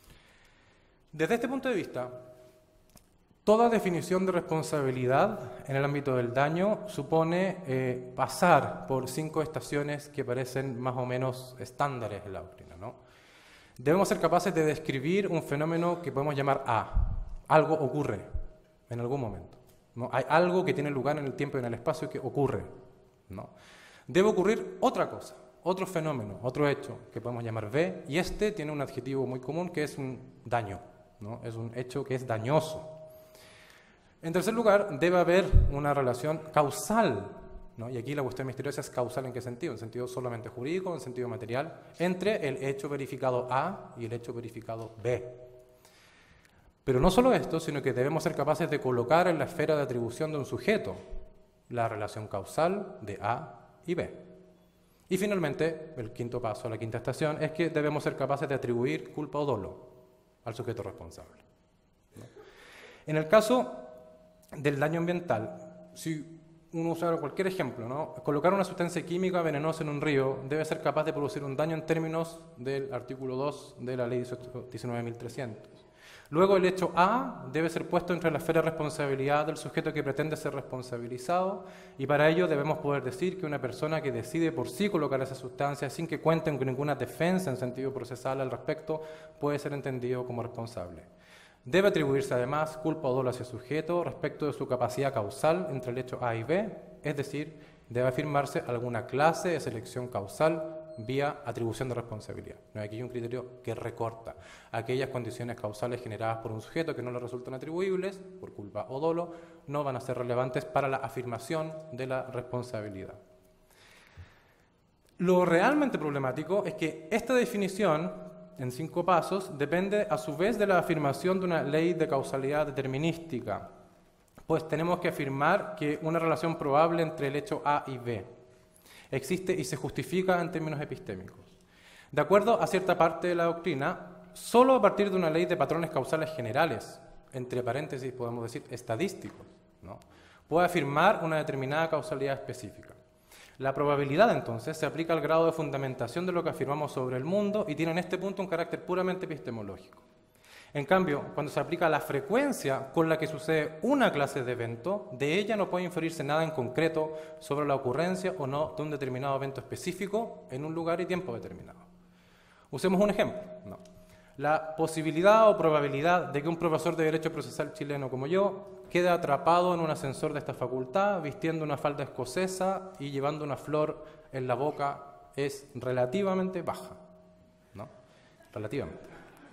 Desde este punto de vista, toda definición de responsabilidad en el ámbito del daño supone pasar por 5 estaciones que parecen más o menos estándares en la doctrina, ¿no? Debemos ser capaces de describir un fenómeno que podemos llamar A. Algo ocurre en algún momento, ¿no? Hay algo que tiene lugar en el tiempo y en el espacio que ocurre, ¿no? Debe ocurrir otra cosa, otro fenómeno, otro hecho que podemos llamar B, y este tiene un adjetivo muy común que es un daño, ¿no? Es un hecho que es dañoso. En tercer lugar, debe haber una relación causal, ¿no? Y aquí la cuestión misteriosa es causal en qué sentido, en sentido solamente jurídico, en sentido material, entre el hecho verificado A y el hecho verificado B. Pero no solo esto, sino que debemos ser capaces de colocar en la esfera de atribución de un sujeto la relación causal de A y B. Y finalmente, el quinto paso, la quinta estación, es que debemos ser capaces de atribuir culpa o dolo al sujeto responsable, ¿no? En el caso del daño ambiental, si uno usa cualquier ejemplo, ¿no? Colocar una sustancia química venenosa en un río debe ser capaz de producir un daño en términos del artículo 2 de la ley 19.300. Luego el hecho A debe ser puesto entre la esfera de responsabilidad del sujeto que pretende ser responsabilizado, y para ello debemos poder decir que una persona que decide por sí colocar esa sustancia sin que cuenten con ninguna defensa en sentido procesal al respecto puede ser entendido como responsable. Debe atribuirse además culpa o dolo hacia el sujeto respecto de su capacidad causal entre el hecho A y B, es decir, debe afirmarse alguna clase de selección causal vía atribución de responsabilidad. ¿No? Aquí hay un criterio que recorta aquellas condiciones causales generadas por un sujeto que no le resultan atribuibles por culpa o dolo, no van a ser relevantes para la afirmación de la responsabilidad. Lo realmente problemático es que esta definición en 5 pasos, depende a su vez de la afirmación de una ley de causalidad determinística, pues tenemos que afirmar que una relación probable entre el hecho A y B existe y se justifica en términos epistémicos. De acuerdo a cierta parte de la doctrina, solo a partir de una ley de patrones causales generales, entre paréntesis podemos decir estadísticos, ¿no?, puede afirmar una determinada causalidad específica. La probabilidad, entonces, se aplica al grado de fundamentación de lo que afirmamos sobre el mundo y tiene en este punto un carácter puramente epistemológico. En cambio, cuando se aplica la frecuencia con la que sucede una clase de evento, de ella no puede inferirse nada en concreto sobre la ocurrencia o no de un determinado evento específico en un lugar y tiempo determinado. Usemos un ejemplo, ¿no? La posibilidad o probabilidad de que un profesor de Derecho Procesal chileno como yo quede atrapado en un ascensor de esta facultad vistiendo una falda escocesa y llevando una flor en la boca es relativamente baja, ¿no? Relativamente.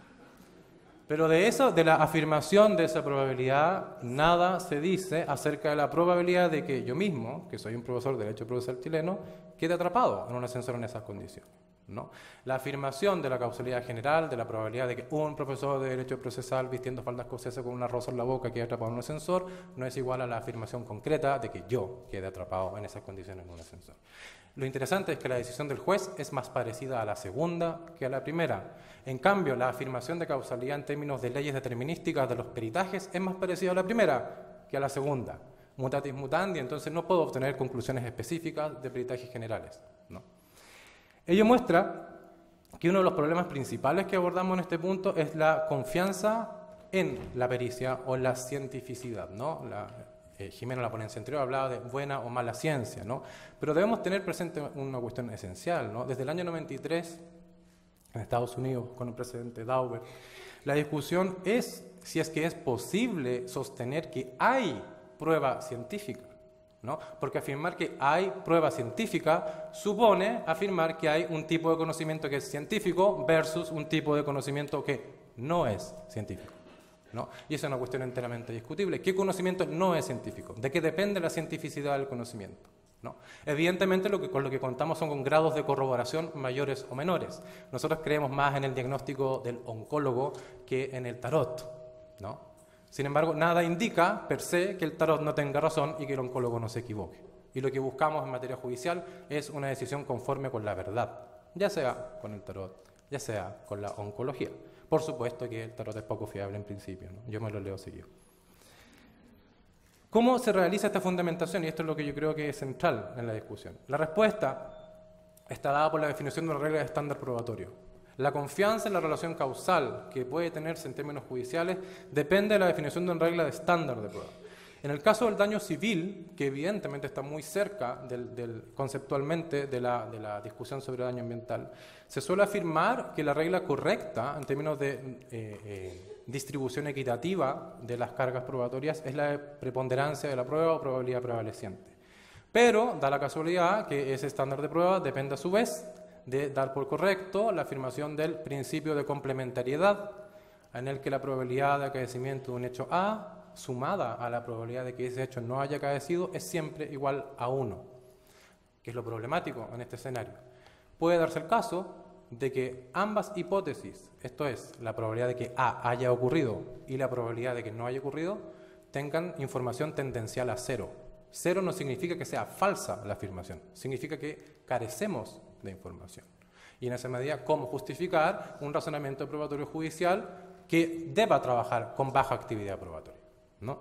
Pero de eso, de la afirmación de esa probabilidad, nada se dice acerca de la probabilidad de que yo mismo, que soy un profesor de Derecho Procesal chileno, quede atrapado en un ascensor en esas condiciones, ¿no? La afirmación de la causalidad general, de la probabilidad de que un profesor de Derecho Procesal vistiendo falda escocesa con una rosa en la boca quede atrapado en un ascensor, no es igual a la afirmación concreta de que yo quede atrapado en esas condiciones en un ascensor. Lo interesante es que la decisión del juez es más parecida a la segunda que a la primera. En cambio, la afirmación de causalidad en términos de leyes determinísticas de los peritajes es más parecida a la primera que a la segunda. Mutatis mutandi, entonces no puedo obtener conclusiones específicas de peritajes generales, ¿no? Ello muestra que uno de los problemas principales que abordamos en este punto es la confianza en la pericia o en la cientificidad, ¿no? Jimena, la ponencia anterior, hablaba de buena o mala ciencia, ¿no? Pero debemos tener presente una cuestión esencial, ¿no? Desde el año 93, en Estados Unidos, con el presidente Daubert, la discusión es si es que es posible sostener que hay prueba científica, ¿no? Porque afirmar que hay prueba científica supone afirmar que hay un tipo de conocimiento que es científico versus un tipo de conocimiento que no es científico, ¿no? Y esa es una cuestión enteramente discutible. ¿Qué conocimiento no es científico? ¿De qué depende la cientificidad del conocimiento? ¿No? Evidentemente con lo que contamos son con grados de corroboración mayores o menores. Nosotros creemos más en el diagnóstico del oncólogo que en el tarot, ¿no? Sin embargo, nada indica per se que el tarot no tenga razón y que el oncólogo no se equivoque. Y lo que buscamos en materia judicial es una decisión conforme con la verdad, ya sea con el tarot, ya sea con la oncología. Por supuesto que el tarot es poco fiable en principio, ¿no? Yo me lo leo seguido. ¿Cómo se realiza esta fundamentación? Y esto es lo que yo creo que es central en la discusión. La respuesta está dada por la definición de una regla de estándar probatorio. La confianza en la relación causal que puede tenerse en términos judiciales depende de la definición de una regla de estándar de prueba. En el caso del daño civil, que evidentemente está muy cerca conceptualmente de la discusión sobre daño ambiental, se suele afirmar que la regla correcta en términos de distribución equitativa de las cargas probatorias es la preponderancia de la prueba o probabilidad prevaleciente. Pero da la casualidad que ese estándar de prueba depende a su vez de dar por correcto la afirmación del principio de complementariedad, en el que la probabilidad de acaecimiento de un hecho A, sumada a la probabilidad de que ese hecho no haya acaecido, es siempre igual a 1, que es lo problemático en este escenario. Puede darse el caso de que ambas hipótesis, esto es, la probabilidad de que A haya ocurrido y la probabilidad de que no haya ocurrido, tengan información tendencial a 0. 0 no significa que sea falsa la afirmación, significa que carecemos de información. Y en esa medida, ¿cómo justificar un razonamiento probatorio judicial que deba trabajar con baja actividad probatoria, ¿no?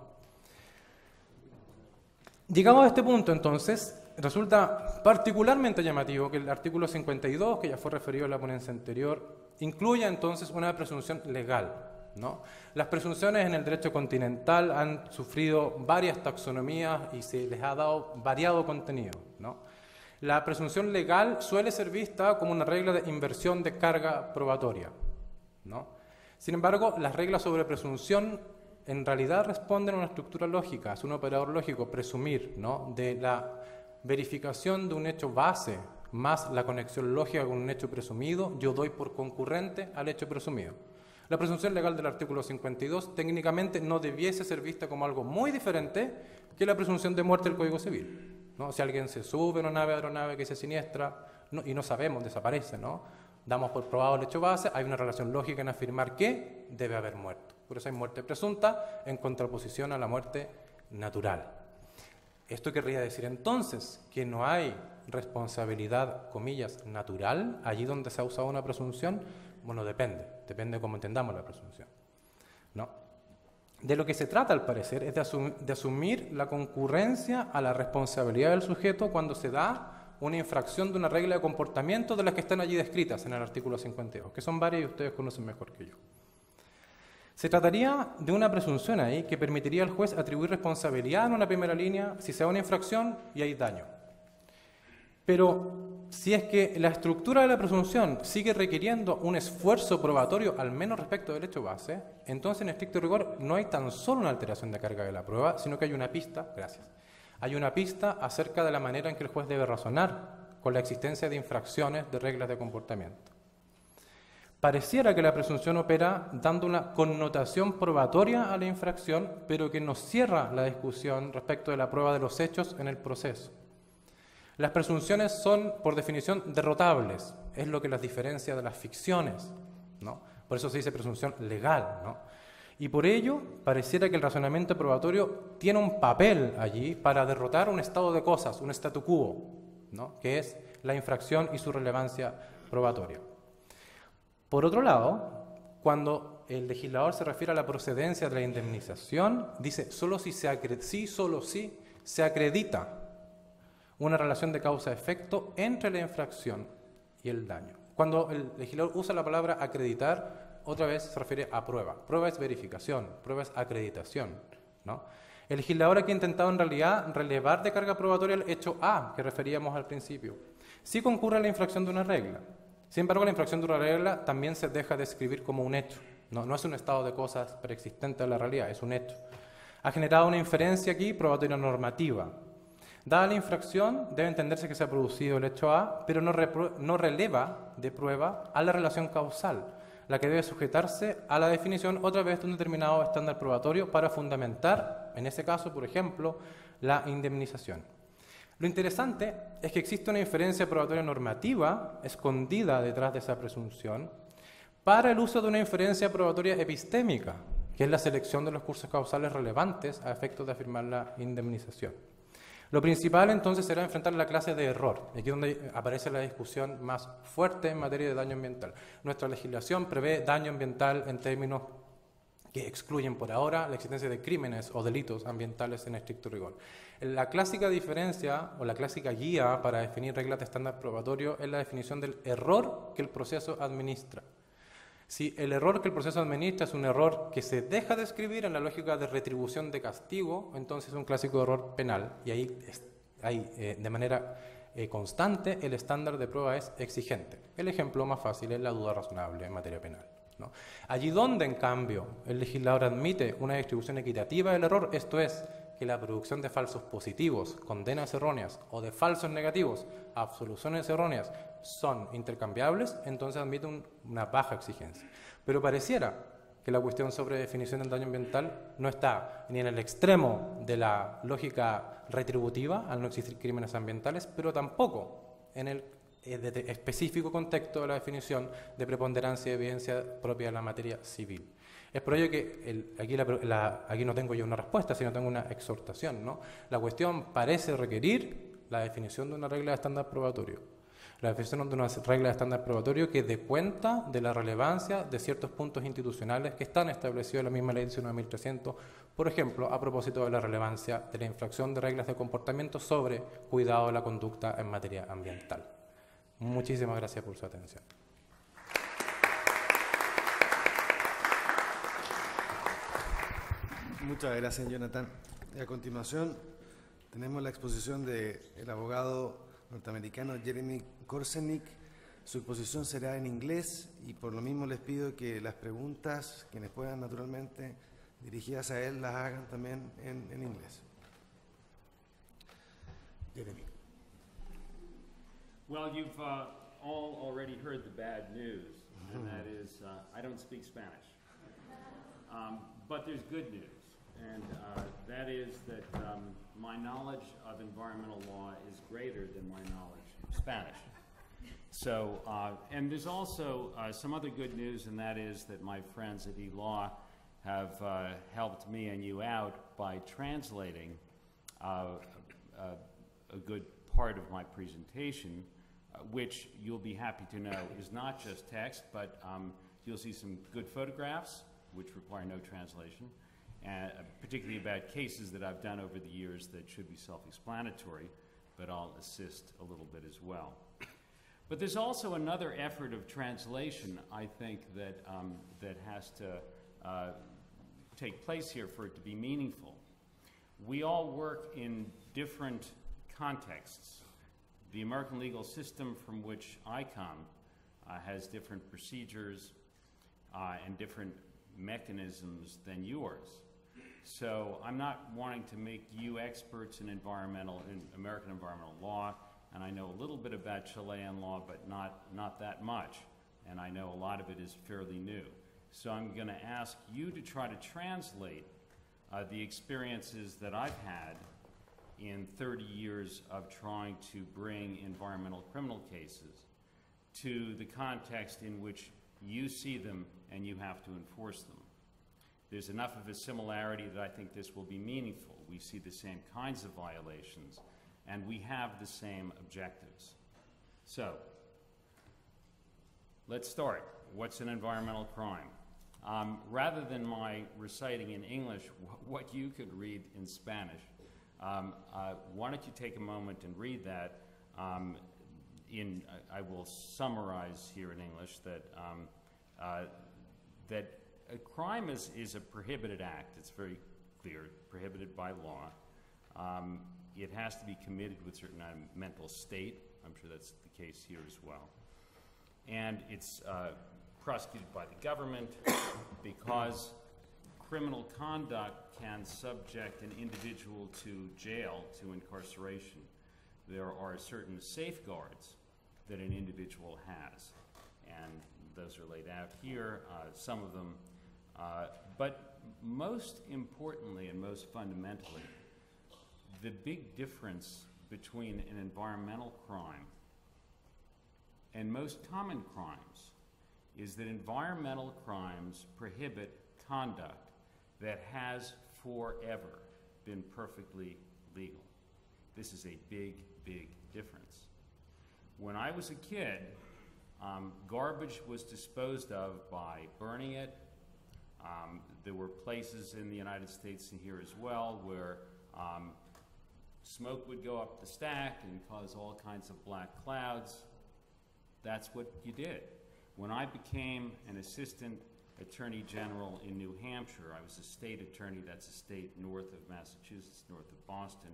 Llegado a este punto, entonces, resulta particularmente llamativo que el artículo 52, que ya fue referido en la ponencia anterior, incluya entonces una presunción legal, ¿no? Las presunciones en el derecho continental han sufrido varias taxonomías y se les ha dado variado contenido, ¿no? La presunción legal suele ser vista como una regla de inversión de carga probatoria, ¿no? Sin embargo, las reglas sobre presunción en realidad responden a una estructura lógica, es un operador lógico, presumir, ¿no? De la verificación de un hecho base más la conexión lógica con un hecho presumido, yo doy por concurrente al hecho presumido. La presunción legal del artículo 52 técnicamente no debiese ser vista como algo muy diferente que la presunción de muerte del Código Civil, ¿no? Si alguien se sube a una nave aeronave que se siniestra y no sabemos, desaparece, ¿no? Damos por probado el hecho base, hay una relación lógica en afirmar que debe haber muerto. Por eso hay muerte presunta en contraposición a la muerte natural. Esto querría decir entonces que no hay responsabilidad, comillas, natural, allí donde se ha usado una presunción. Bueno, depende de cómo entendamos la presunción, ¿no? De lo que se trata, al parecer, es de asumir la concurrencia a la responsabilidad del sujeto cuando se da una infracción de una regla de comportamiento de las que están allí descritas en el artículo 52, que son varias y ustedes conocen mejor que yo. Se trataría de una presunción ahí que permitiría al juez atribuir responsabilidad en una primera línea si se da una infracción y hay daño. Pero si es que la estructura de la presunción sigue requiriendo un esfuerzo probatorio, al menos respecto del hecho base, entonces en estricto rigor no hay tan solo una alteración de carga de la prueba, sino que hay una pista, hay una pista acerca de la manera en que el juez debe razonar con la existencia de infracciones de reglas de comportamiento. Pareciera que la presunción opera dando una connotación probatoria a la infracción, pero que nos cierra la discusión respecto de la prueba de los hechos en el proceso. Las presunciones son, por definición, derrotables, es lo que las diferencia de las ficciones, ¿no? Por eso se dice presunción legal, ¿no? Y por ello, pareciera que el razonamiento probatorio tiene un papel allí para derrotar un estado de cosas, un statu quo, ¿no? Que es la infracción y su relevancia probatoria. Por otro lado, cuando el legislador se refiere a la procedencia de la indemnización, dice solo si se acredita una relación de causa-efecto entre la infracción y el daño. Cuando el legislador usa la palabra acreditar, otra vez se refiere a prueba. Prueba es verificación, prueba es acreditación, ¿no? El legislador aquí ha intentado en realidad relevar de carga probatoria el hecho A, que referíamos al principio. Sí concurre la infracción de una regla. Sin embargo, la infracción de una regla también se deja de escribir como un hecho. No es un estado de cosas preexistente a la realidad, es un hecho. Ha generado una inferencia aquí probatoria normativa. Dada la infracción, debe entenderse que se ha producido el hecho A, pero no releva de prueba a la relación causal, la que debe sujetarse a la definición otra vez de un determinado estándar probatorio para fundamentar, en ese caso, por ejemplo, la indemnización. Lo interesante es que existe una inferencia probatoria normativa escondida detrás de esa presunción para el uso de una inferencia probatoria epistémica, que es la selección de los cursos causales relevantes a efectos de afirmar la indemnización. Lo principal entonces será enfrentar la clase de error, aquí es donde aparece la discusión más fuerte en materia de daño ambiental. Nuestra legislación prevé daño ambiental en términos que excluyen por ahora la existencia de crímenes o delitos ambientales en estricto rigor. La clásica diferencia o la clásica guía para definir reglas de estándar probatorio es la definición del error que el proceso administra. Si el error que el proceso administra es un error que se deja de escribir en la lógica de retribución de castigo, entonces es un clásico error penal y ahí de manera constante el estándar de prueba es exigente. El ejemplo más fácil es la duda razonable en materia penal, ¿no? Allí donde, en cambio, el legislador admite una distribución equitativa del error, esto es, que la producción de falsos positivos, condenas erróneas, o de falsos negativos, absoluciones erróneas, son intercambiables, entonces admite una baja exigencia. Pero pareciera que la cuestión sobre definición del daño ambiental no está ni en el extremo de la lógica retributiva, al no existir crímenes ambientales, pero tampoco en el específico contexto de la definición de preponderancia y evidencia propia de la materia civil. Es por ello que aquí no tengo yo una respuesta, sino tengo una exhortación, ¿no? La cuestión parece requerir la definición de una regla de estándar probatorio. La definición de una regla de estándar probatorio que dé cuenta de la relevancia de ciertos puntos institucionales que están establecidos en la misma ley 19.300, por ejemplo, a propósito de la relevancia de la infracción de reglas de comportamiento sobre cuidado de la conducta en materia ambiental. Muchísimas gracias por su atención. Muchas gracias, Jonathan. Y a continuación tenemos la exposición del abogado norteamericano Jeremy Korsennik. Su exposición será en inglés y por lo mismo les pido que las preguntas, quienes puedan naturalmente dirigidas a él, las hagan también en inglés. Jeremy. Well, you've all already heard the bad news, and that is I don't speak Spanish. But there's good news. And that is that my knowledge of environmental law is greater than my knowledge of Spanish. So, and there's also some other good news, and that is that my friends at eLaw have helped me and you out by translating a good part of my presentation, which you'll be happy to know is not just text, but you'll see some good photographs, which require no translation, and particularly about cases that I've done over the years that should be self-explanatory, but I'll assist a little bit as well. But there's also another effort of translation, I think, that, that has to take place here for it to be meaningful. We all work in different contexts. The American legal system from which I come has different procedures and different mechanisms than yours. So I'm not wanting to make you experts in American environmental law, and I know a little bit about Chilean law, but not that much, and I know a lot of it is fairly new. So I'm going to ask you to try to translate the experiences that I've had in 30 years of trying to bring environmental criminal cases to the context in which you see them and you have to enforce them. There's enough of a similarity that I think this will be meaningful. We see the same kinds of violations, and we have the same objectives. So, let's start. What's an environmental crime? Rather than my reciting in English what you could read in Spanish, why don't you take a moment and read that. I will summarize here in English that that a crime is a prohibited act. It's very clear, prohibited by law. It has to be committed with a certain mental state. I'm sure that's the case here as well. And it's prosecuted by the government because criminal conduct can subject an individual to jail, to incarceration. There are certain safeguards that an individual has, and those are laid out here, some of them. But most importantly and most fundamentally, the big difference between an environmental crime and most common crimes is that environmental crimes prohibit conduct that has forever been perfectly legal. This is a big, big difference. When I was a kid, garbage was disposed of by burning it. There were places in the United States and here as well where smoke would go up the stack and cause all kinds of black clouds. That's what you did. When I became an assistant attorney general in New Hampshire, I was a state attorney, that's a state north of Massachusetts, north of Boston.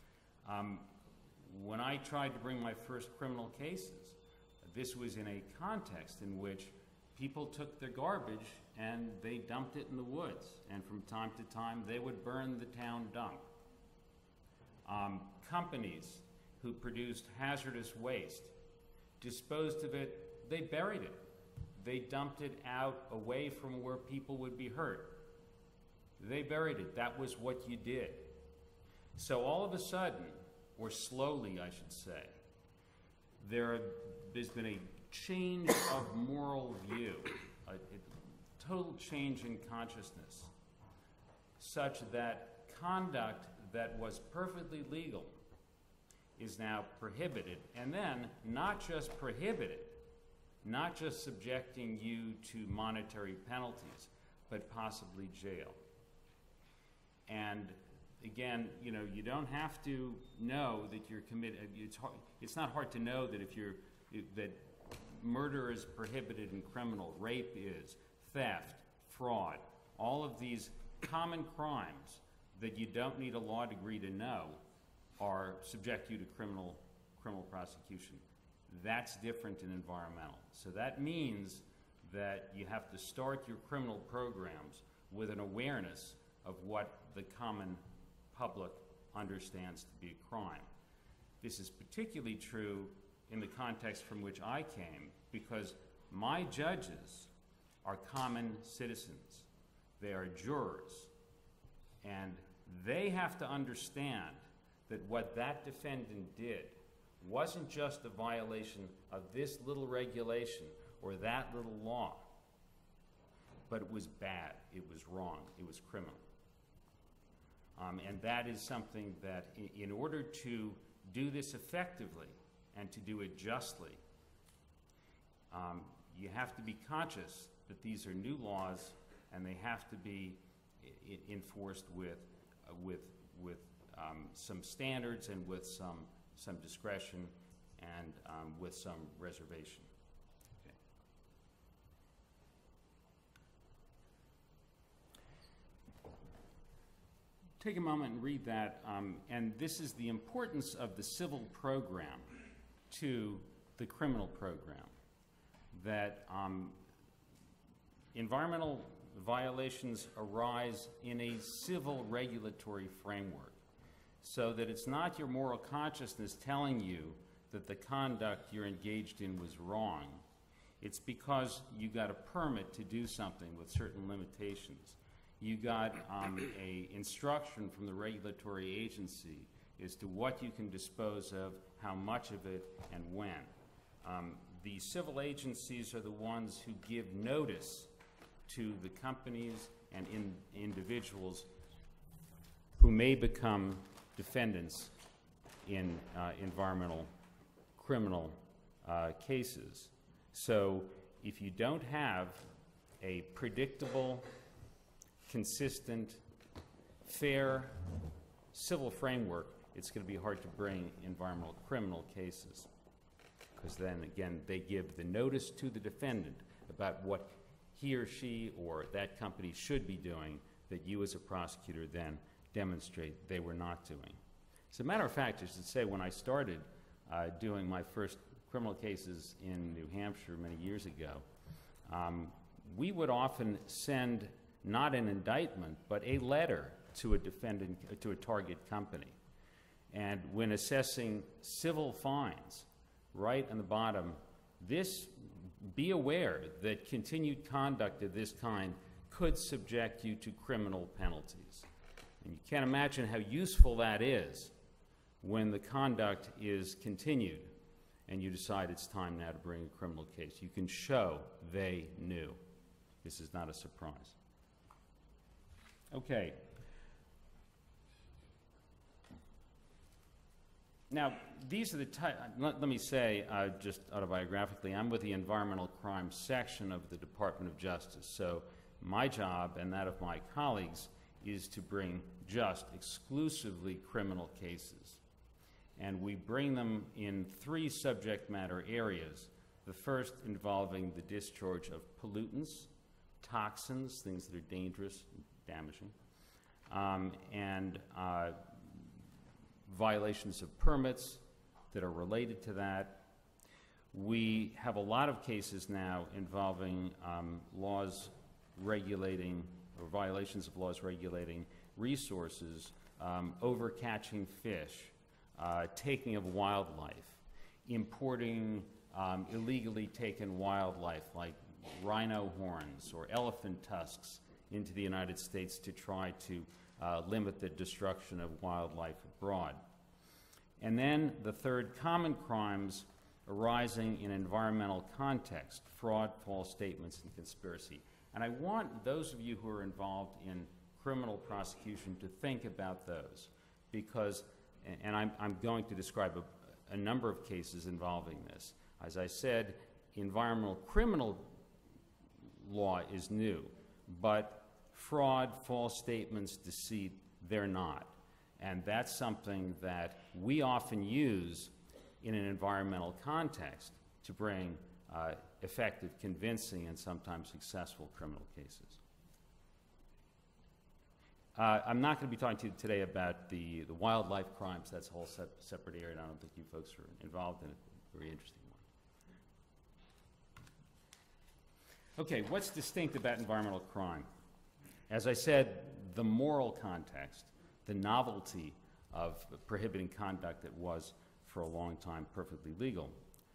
When I tried to bring my first criminal cases, this was in a context in which people took their garbage and they dumped it in the woods, and from time to time they would burn the town dump. Companies who produced hazardous waste disposed of it, they buried it. They dumped it out away from where people would be hurt. They buried it. That was what you did. So all of a sudden, or slowly I should say, there's been a change of moral view, a total change in consciousness, such that conduct that was perfectly legal is now prohibited, and then not just prohibited, not just subjecting you to monetary penalties, but possibly jail. And again, you don't have to know that you're committed. It's not hard to know that that murder is prohibited and criminal, rape is, theft, fraud, all of these common crimes that you don't need a law degree to know are subject you to criminal prosecution. That's different in environmental. So that means that you have to start your criminal programs with an awareness of what the common public understands to be a crime. This is particularly true in the context from which I came, because my judges are common citizens. They are jurors. And they have to understand that what that defendant did wasn't just a violation of this little regulation or that little law, but it was bad, it was wrong, it was criminal. And that is something that in order to do this effectively and to do it justly, you have to be conscious that these are new laws and they have to be enforced with some standards and with some discretion and with some reservation. Okay. Take a moment and read that, and this is the importance of the civil program to the criminal program, that environmental violations arise in a civil regulatory framework, so that it's not your moral consciousness telling you that the conduct you're engaged in was wrong. It's because you got a permit to do something with certain limitations. You got a instruction from the regulatory agency as to what you can dispose of, how much of it, and when. The civil agencies are the ones who give notice to the companies and individuals who may become defendants in environmental criminal cases. So if you don't have a predictable, consistent, fair civil framework, it's going to be hard to bring environmental criminal cases, because then again they give the notice to the defendant about what he or she or that company should be doing that you as a prosecutor then demonstrate they were not doing. As a matter of fact, I should say, when I started doing my first criminal cases in New Hampshire many years ago, we would often send not an indictment, but a letter to a defendant, to a target company. And when assessing civil fines, right on the bottom, be aware that continued conduct of this kind could subject you to criminal penalties. And you can't imagine how useful that is when the conduct is continued and you decide it's time now to bring a criminal case. You can show they knew. This is not a surprise. Okay. Now, these are the let me say, just autobiographically, I'm with the environmental crime section of the Department of Justice. So my job and that of my colleagues is to bring just exclusively criminal cases. And we bring them in 3 subject matter areas. The first involving the discharge of pollutants, toxins, things that are dangerous and damaging, and violations of permits that are related to that. We have a lot of cases now involving laws regulating, or violations of laws regulating resources, overcatching fish, taking of wildlife, importing illegally taken wildlife like rhino horns or elephant tusks into the United States to try to limit the destruction of wildlife abroad. And then the third, common crimes arising in environmental context: fraud, false statements, and conspiracy. And I want those of you who are involved in criminal prosecution to think about those, because, and I'm going to describe a number of cases involving this. As I said, environmental criminal law is new, but fraud, false statements, deceit, they're not. And that's something that we often use in an environmental context to bring effective, convincing, and sometimes successful criminal cases. I'm not going to be talking to you today about the wildlife crimes. That's a whole separate area, and I don't think you folks are involved in it. Very interesting one. Okay, what's distinct about environmental crime? As I said, the moral context, the novelty of prohibiting conduct that was for a long time perfectly legal.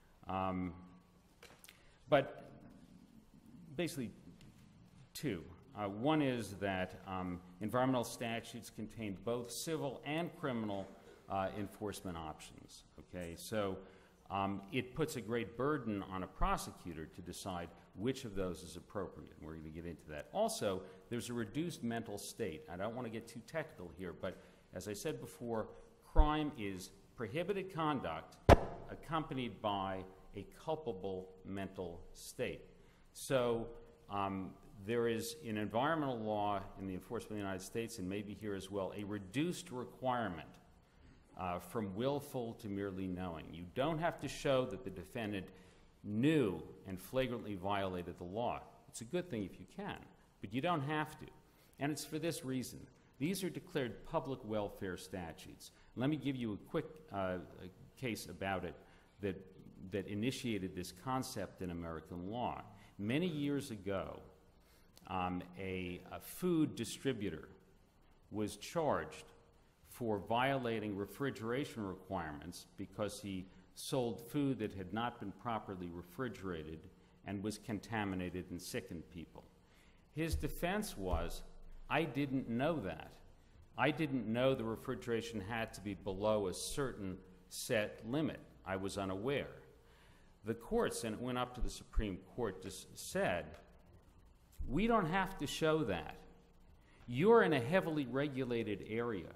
But basically 2. One is that environmental statutes contain both civil and criminal enforcement options, okay? So it puts a great burden on a prosecutor to decide which of those is appropriate, and we're going to get into that. Also, there's a reduced mental state. I don't want to get too technical here, but as I said before, crime is prohibited conduct accompanied by a culpable mental state. So there is, in environmental law in the enforcement of the United States, and maybe here as well, a reduced requirement from willful to merely knowing. You don't have to show that the defendant knew and flagrantly violated the law. It's a good thing if you can, but you don't have to. And it's for this reason. These are declared public welfare statutes. Let me give you a quick case about it that initiated this concept in American law. Many years ago, a food distributor was charged for violating refrigeration requirements because he sold food that had not been properly refrigerated and was contaminated and sickened people. His defense was, I didn't know that. I didn't know the refrigeration had to be below a certain set limit. I was unaware. The courts, and it went up to the Supreme Court, just said, we don't have to show that. You're in a heavily regulated area,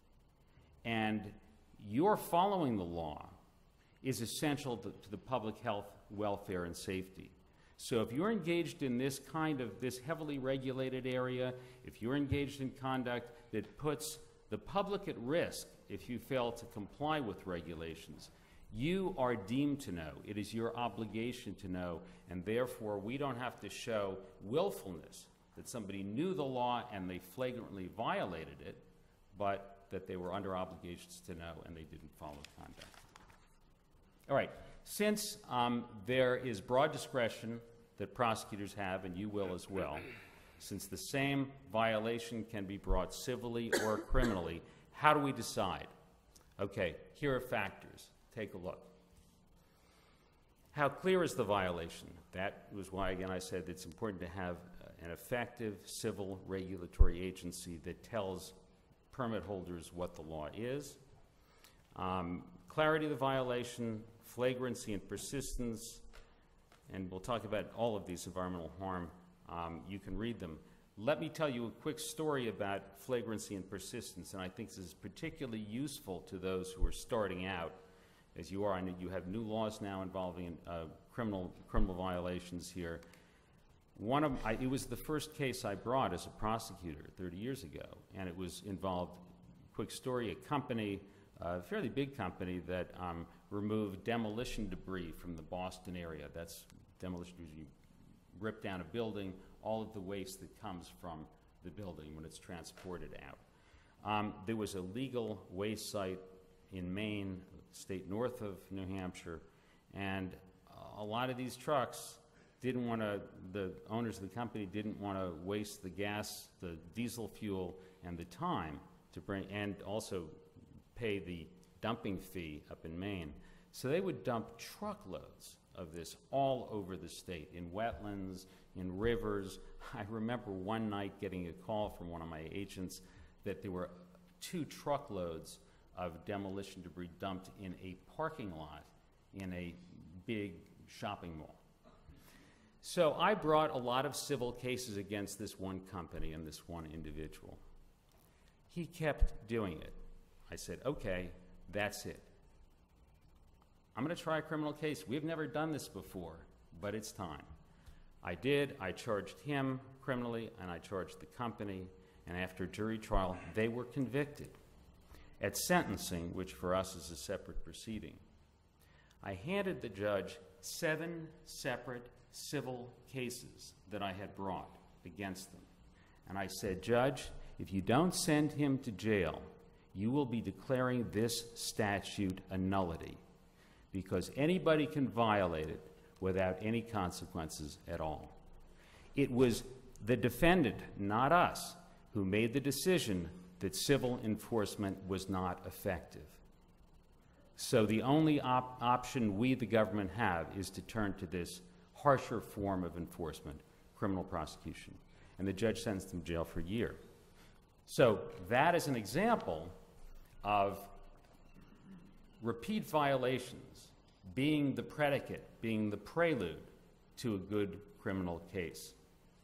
and your following the law is essential to the public health, welfare, and safety. So if you're engaged in this kind of, this heavily regulated area, if you're engaged in conduct that puts the public at risk if you fail to comply with regulations, you are deemed to know. It is your obligation to know, and therefore we don't have to show willfulness, that somebody knew the law and they flagrantly violated it, but that they were under obligations to know and they didn't follow conduct. All right, since there is broad discretion that prosecutors have, and you will as well, since the same violation can be brought civilly or criminally, how do we decide? Okay, here are factors. Take a look. How clear is the violation? That was why, again, I said it's important to have an effective civil regulatory agency that tells permit holders what the law is. Clarity of the violation, flagrancy and persistence, and we'll talk about all of these environmental harm. You can read them. Let me tell you a quick story about flagrancy and persistence, and I think this is particularly useful to those who are starting out, as you are. I know you have new laws now involving criminal violations here. It was the first case I brought as a prosecutor 30 years ago, and it involved, quick story, a company, a fairly big company that removed demolition debris from the Boston area. That's demolition debris. You rip down a building, all of the waste that comes from the building when it's transported out. There was a legal waste site in Maine, state north of New Hampshire, and a lot of these trucks didn't want to, the owners of the company didn't want to waste the gas, the diesel fuel, and the time to bring, and also pay the dumping fee up in Maine. So they would dump truckloads of this all over the state, in wetlands, in rivers. I remember one night getting a call from one of my agents that there were 2 truckloads of demolition debris dumped in a parking lot in a big shopping mall. So I brought a lot of civil cases against this one company and this one individual. He kept doing it. I said, okay, that's it. I'm going to try a criminal case. We've never done this before, but it's time. I did. I charged him criminally, and I charged the company, and after jury trial, they were convicted. At sentencing, which for us is a separate proceeding, I handed the judge 7 separate civil cases that I had brought against them. And I said, Judge, if you don't send him to jail, you will be declaring this statute a nullity, because anybody can violate it without any consequences at all. It was the defendant, not us, who made the decision that civil enforcement was not effective. So the only option we, the government, have is to turn to this harsher form of enforcement, criminal prosecution. And the judge sentenced him to jail for a year. So that is an example of repeat violations being the predicate, being the prelude to a good criminal case.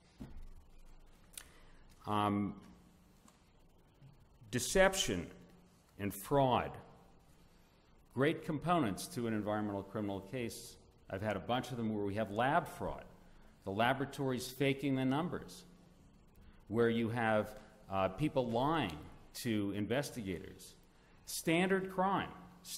Deception and fraud, great components to an environmental criminal case. I've had a bunch of them where we have lab fraud, the laboratories faking the numbers, where you have people lying to investigators. Standard crime,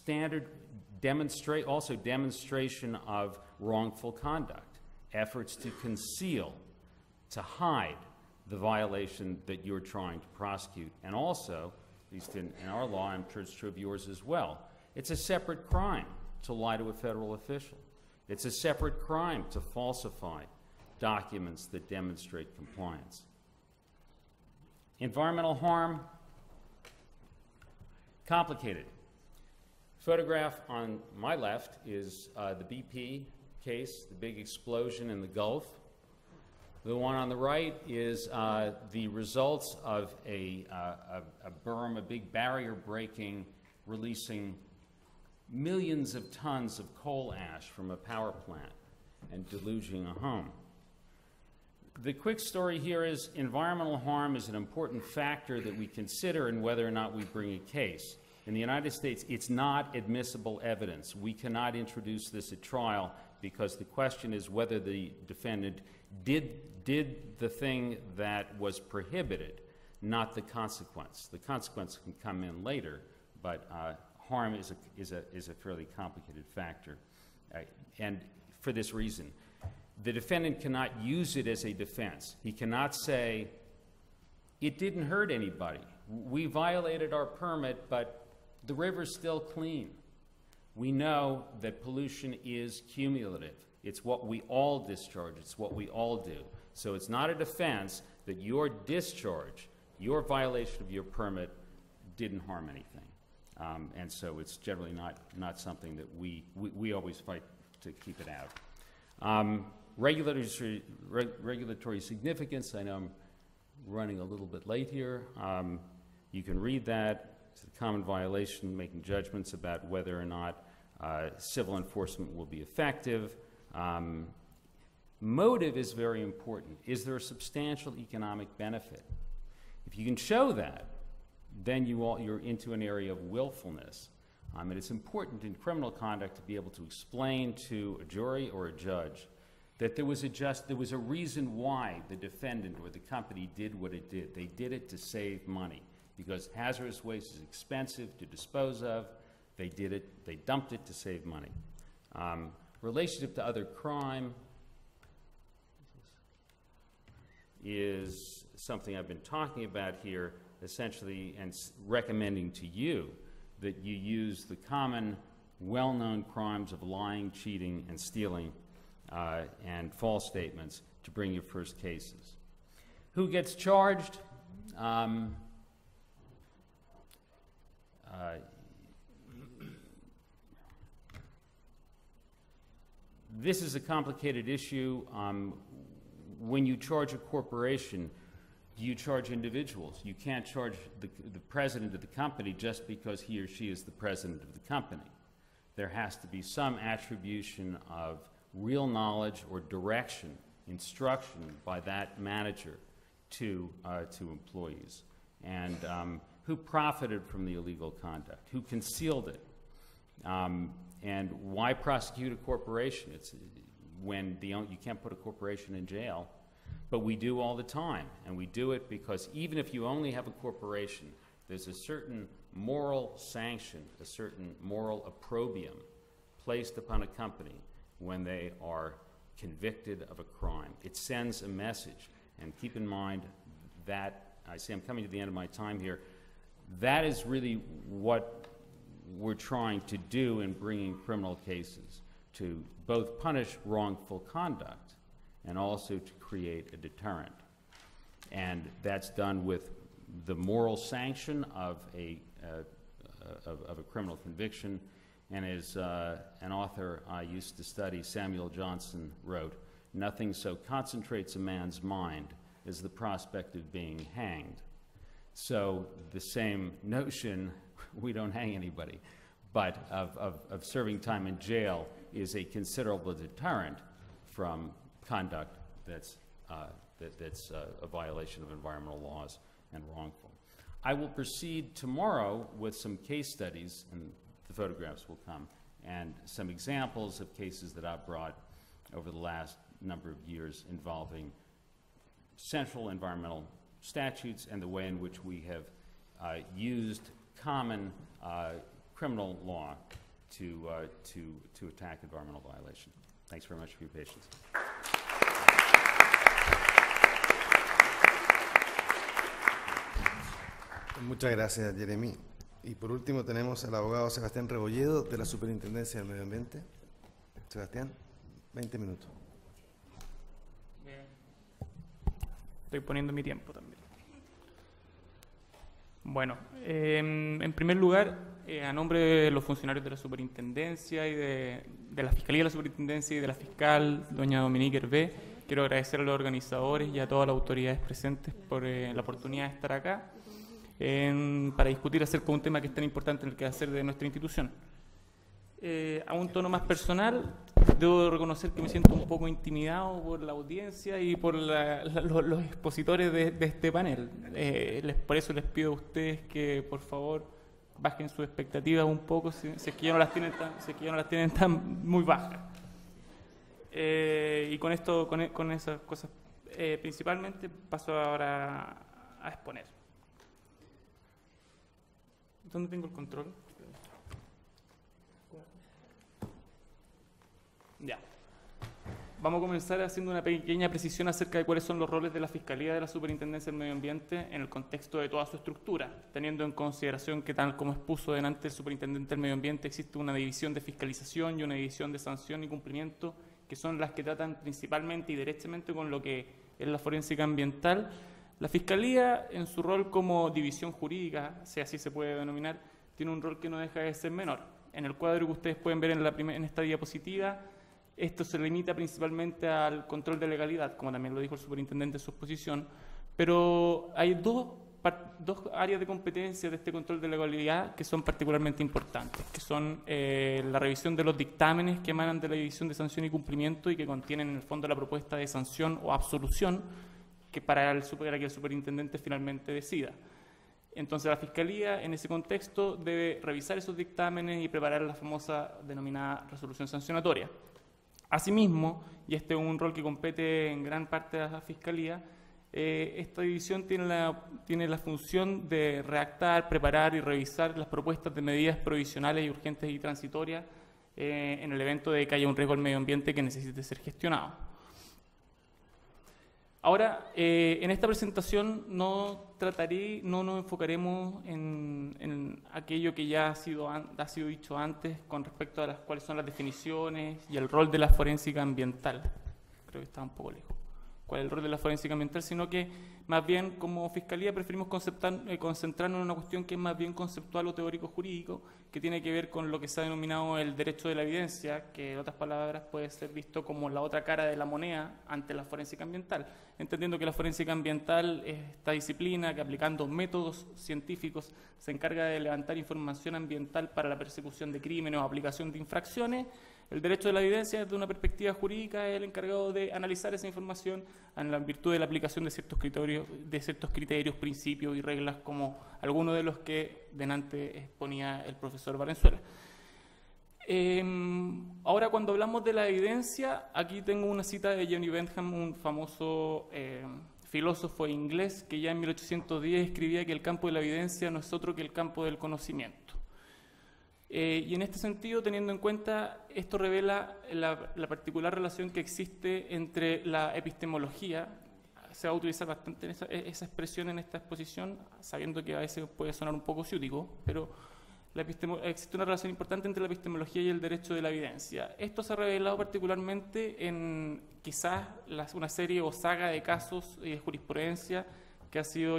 also demonstration of wrongful conduct, efforts to conceal, to hide the violation that you're trying to prosecute. And also, at least in our law, I'm sure it's true of yours as well, it's a separate crime to lie to a federal official. It's a separate crime to falsify documents that demonstrate compliance. Environmental harm, complicated. Photograph on my left is the BP case, the big explosion in the Gulf. The one on the right is the results of a berm, a big barrier breaking, releasing millions of tons of coal ash from a power plant and deluging a home. The quick story here is environmental harm is an important factor that we consider in whether or not we bring a case. In the United States, it's not admissible evidence. We cannot introduce this at trial because the question is whether the defendant did the thing that was prohibited, not the consequence. The consequence can come in later, but harm is a fairly complicated factor. And for this reason, the defendant cannot use it as a defense. He cannot say, it didn't hurt anybody. We violated our permit, but the river's still clean. We know that pollution is cumulative. It's what we all discharge. It's what we all do. So it's not a defense that your discharge, your violation of your permit, didn't harm anything. And so it's generally not something that we always fight to keep it out. Regulatory significance, I know I'm running a little bit late here. You can read that. It's a common violation, making judgments about whether or not civil enforcement will be effective. Motive is very important. Is there a substantial economic benefit? If you can show that, then you're into an area of willfulness. And it's important in criminal conduct to be able to explain to a jury or a judge that there was a reason why the defendant or the company did what it did. They did it to save money because hazardous waste is expensive to dispose of. They dumped it to save money. Relationship to other crime is something I've been talking about here, essentially, and recommending to you that you use the common, well-known crimes of lying, cheating, and stealing, and false statements to bring your first cases. Who gets charged? This is a complicated issue. When you charge a corporation, you charge individuals. You can't charge the president of the company just because he or she is the president of the company. There has to be some attribution of real knowledge or direction, instruction by that manager to employees. And who profited from the illegal conduct? Who concealed it? And why prosecute a corporation? It's when you can't put a corporation in jail, but we do all the time. And we do it because even if you only have a corporation, there's a certain moral sanction, a certain moral opprobrium placed upon a company when they are convicted of a crime. It sends a message. And keep in mind that, I see I'm coming to the end of my time here, that is really what we're trying to do in bringing criminal cases, to both punish wrongful conduct and also to create a deterrent. And that's done with the moral sanction of a criminal conviction. And as an author I used to study, Samuel Johnson, wrote, "Nothing so concentrates a man's mind as the prospect of being hanged." So the same notion, we don't hang anybody, but of serving time in jail is a considerable deterrent from conduct that's a violation of environmental laws and wrongful. I will proceed tomorrow with some case studies, and the photographs will come, and some examples of cases that I've brought over the last number of years involving central environmental statutes and the way in which we have used common criminal law to attack environmental violation. Thanks very much for your patience. Muchas gracias, Jeremy. Y por último tenemos al abogado Sebastián Rebolledo de la Superintendencia del Medio Ambiente. Sebastián, 20 minutos. Bien. Estoy poniendo mi tiempo también. Bueno, en primer lugar, a nombre de los funcionarios de la Superintendencia y de la Fiscalía de la Superintendencia y de la fiscal, doña Dominique Hervé, quiero agradecer a los organizadores y a todas las autoridades presentes por la oportunidad de estar acá para discutir acerca de un tema que es tan importante en el quehacer de nuestra institución. A un tono más personal, debo reconocer que me siento un poco intimidado por la audiencia y por los expositores de este panel. Por eso les pido a ustedes que, por favor, bajen sus expectativas un poco, si es que ya no las tienen tan muy bajas. Y con esto, con esas cosas, principalmente, paso ahora a exponer. ¿Dónde tengo el control? Ya. Vamos a comenzar haciendo una pequeña precisión acerca de cuáles son los roles de la Fiscalía de la Superintendencia del Medio Ambiente en el contexto de toda su estructura, teniendo en consideración que, tal como expuso delante el Superintendente del Medio Ambiente, existe una división de fiscalización y una división de sanción y cumplimiento, que son las que tratan principalmente y derechamente con lo que es la forénsica ambiental. La Fiscalía, en su rol como división jurídica, si así se puede denominar, tiene un rol que no deja de ser menor. En el cuadro que ustedes pueden ver en esta diapositiva, esto se limita principalmente al control de legalidad, como también lo dijo el superintendente en su exposición, pero hay dos áreas de competencia de este control de legalidad que son particularmente importantes, que son la revisión de los dictámenes que emanan de la División de Sanción y Cumplimiento y que contienen en el fondo la propuesta de sanción o absolución para que el superintendente finalmente decida. Entonces la Fiscalía, en ese contexto, debe revisar esos dictámenes y preparar la famosa denominada resolución sancionatoria. Asimismo, y este es un rol que compete en gran parte a la Fiscalía, esta división tiene la función de redactar, preparar y revisar las propuestas de medidas provisionales y urgentes y transitorias en el evento de que haya un riesgo al medio ambiente que necesite ser gestionado. Ahora, en esta presentación no nos enfocaremos en aquello que ya ha sido dicho antes con respecto a cuáles son las definiciones y el rol de la forénsica ambiental. Creo que está un poco lejos. ¿Cuál es el rol de la forénsica ambiental? Sino que más bien como Fiscalía preferimos concentrarnos en una cuestión que es más bien conceptual o teórico-jurídico, que tiene que ver con lo que se ha denominado el derecho de la evidencia, que en otras palabras puede ser visto como la otra cara de la moneda ante la forénsica ambiental, entendiendo que la forénsica ambiental es esta disciplina que, aplicando métodos científicos, se encarga de levantar información ambiental para la persecución de crímenes o aplicación de infracciones. El derecho de la evidencia, desde una perspectiva jurídica, es el encargado de analizar esa información en virtud de la aplicación de ciertos criterios, principios y reglas, como algunos de los que delante exponía el profesor Valenzuela. Ahora, cuando hablamos de la evidencia, aquí tengo una cita de Johnny Bentham, un famoso filósofo inglés que ya en 1810 escribía que el campo de la evidencia no es otro que el campo del conocimiento. Y en este sentido, teniendo en cuenta, esto revela la particular relación que existe entre la epistemología. Se va a utilizar bastante esa expresión en esta exposición, sabiendo que a veces puede sonar un poco ciútico, pero existe una relación importante entre la epistemología y el derecho de la evidencia. Esto se ha revelado particularmente en quizás una serie o saga de casos y de jurisprudencia que ha sido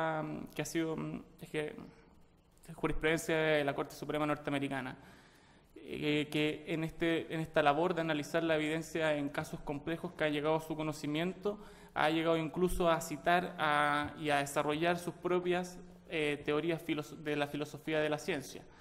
jurisprudencia de la Corte Suprema norteamericana, que en esta labor de analizar la evidencia en casos complejos que ha llegado a su conocimiento, ha llegado incluso a citar y a desarrollar sus propias teorías de la filosofía de la ciencia.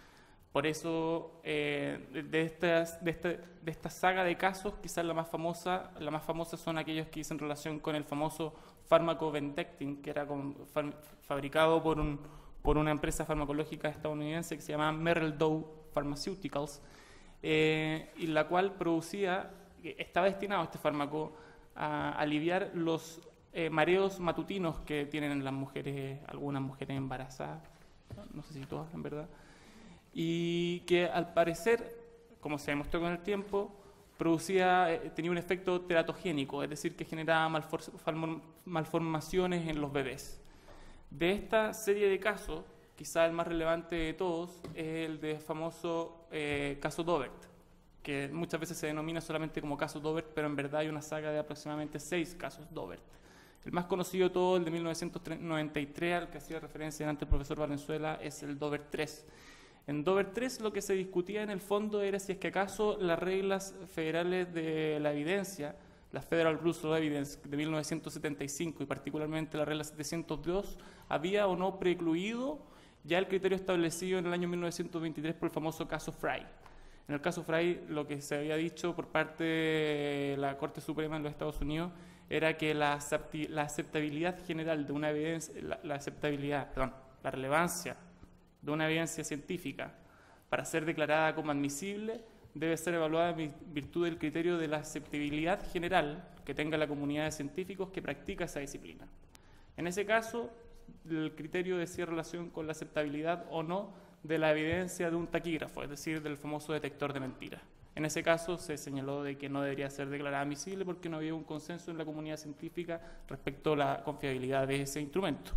Por eso, de esta saga de casos, quizás la más famosa son aquellos que dicen relación con el famoso fármaco Ventectin, que era fabricado por una empresa farmacológica estadounidense que se llama Merrell Dow Pharmaceuticals, y la cual estaba destinado este fármaco a aliviar los mareos matutinos que tienen las mujeres, algunas mujeres embarazadas, no sé si todas en verdad, y que al parecer, como se demostró con el tiempo, tenía un efecto teratogénico, es decir, que generaba malformaciones en los bebés. De esta serie de casos, quizá el más relevante de todos es el de famoso caso Daubert, que muchas veces se denomina solamente como caso Daubert, pero en verdad hay una saga de aproximadamente 6 casos Daubert. El más conocido de todo, el de 1993, al que hacía referencia antes el profesor Valenzuela, es el Daubert 3. En Daubert 3 lo que se discutía en el fondo era si es que acaso las reglas federales de la evidencia, la Federal Rules of Evidence de 1975 y particularmente la regla 702, había o no precluido ya el criterio establecido en el año 1923 por el famoso caso Frye. En el caso Frye, lo que se había dicho por parte de la Corte Suprema en los Estados Unidos era que la aceptabilidad general de una evidencia, la relevancia de una evidencia científica para ser declarada como admisible debe ser evaluada en virtud del criterio de la aceptabilidad general que tenga la comunidad de científicos que practica esa disciplina. En ese caso, el criterio decía relación con la aceptabilidad o no de la evidencia de un taquígrafo, es decir, del famoso detector de mentiras. En ese caso se señaló de que no debería ser declarada admisible porque no había un consenso en la comunidad científica respecto a la confiabilidad de ese instrumento.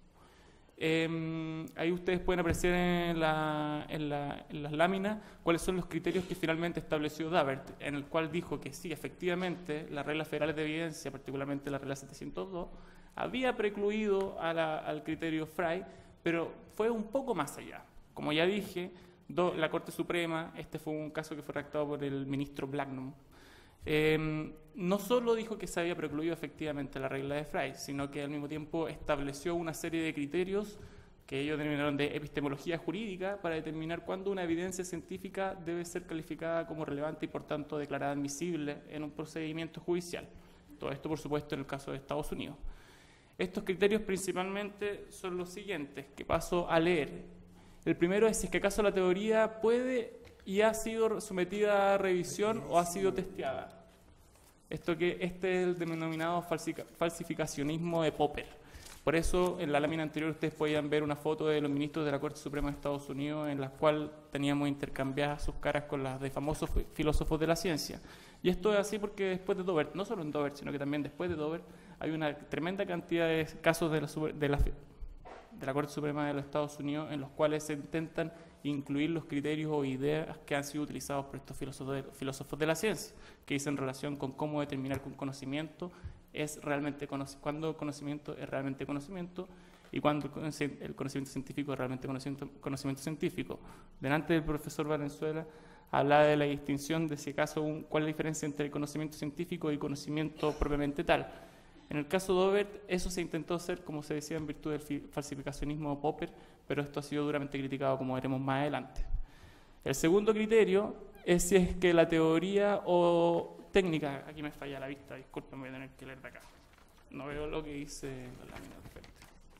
Ahí ustedes pueden apreciar en las láminas cuáles son los criterios que finalmente estableció Daubert, en el cual dijo que sí, efectivamente, las reglas federales de evidencia, particularmente la regla 702, había precluido al criterio Frye, pero fue un poco más allá. Como ya dije, la Corte Suprema, este fue un caso que fue redactado por el ministro Blackmun, no solo dijo que se había precluido efectivamente la regla de Frye, sino que al mismo tiempo estableció una serie de criterios que ellos denominaron de epistemología jurídica para determinar cuándo una evidencia científica debe ser calificada como relevante y por tanto declarada admisible en un procedimiento judicial. Todo esto, por supuesto, en el caso de Estados Unidos. Estos criterios principalmente son los siguientes, que paso a leer. El primero es si es que acaso la teoría puede y ha sido sometida a revisión o ha sido testeada. Este es el denominado falsificacionismo de Popper. Por eso, en la lámina anterior ustedes podían ver una foto de los ministros de la Corte Suprema de Estados Unidos en la cual teníamos intercambiadas sus caras con las de famosos filósofos de la ciencia. Y esto es así porque después de Daubert, no solo en Daubert, sino que también después de Daubert, hay una tremenda cantidad de casos de la Corte Suprema de los Estados Unidos en los cuales se intentan incluir los criterios o ideas que han sido utilizados por estos filósofos de la ciencia, que dicen relación con cómo determinar que un conocimiento es realmente cuando el conocimiento es realmente conocimiento y cuando el conocimiento científico es realmente conocimiento científico. Delante del profesor Valenzuela hablaba de la distinción de si acaso cuál es la diferencia entre el conocimiento científico y conocimiento propiamente tal. En el caso de Daubert, eso se intentó hacer, como se decía, en virtud del falsificacionismo de Popper, pero esto ha sido duramente criticado, como veremos más adelante. El segundo criterio es si es que la teoría o técnica, aquí me falla la vista, disculpen, voy a tener que leer de acá. No veo lo que dice la lámina de frente.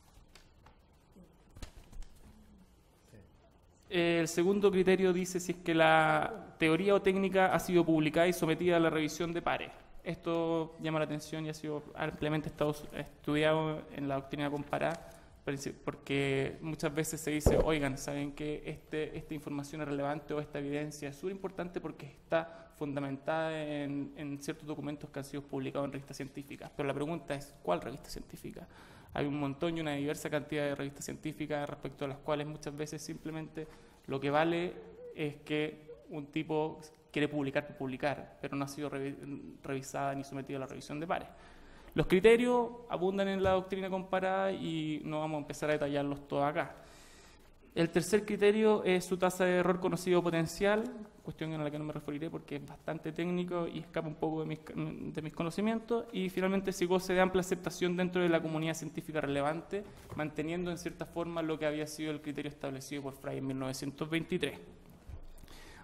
El segundo criterio dice si es que la teoría o técnica ha sido publicada y sometida a la revisión de pares. Esto llama la atención y ha sido ampliamente estudiado en la doctrina comparada, porque muchas veces se dice, oigan, ¿saben que esta información es relevante o esta evidencia es súper importante porque está fundamentada en ciertos documentos que han sido publicados en revistas científicas? Pero la pregunta es, ¿cuál revista científica? Hay un montón y una diversa cantidad de revistas científicas respecto a las cuales muchas veces simplemente lo que vale es que un tipo quiere publicar por publicar, pero no ha sido revisada ni sometida a la revisión de pares. Los criterios abundan en la doctrina comparada y no vamos a empezar a detallarlos todos acá. El tercer criterio es su tasa de error conocido potencial, cuestión en la que no me referiré porque es bastante técnico y escapa un poco de mis conocimientos. Y finalmente, si goce de amplia aceptación dentro de la comunidad científica relevante, manteniendo en cierta forma lo que había sido el criterio establecido por Frye en 1923.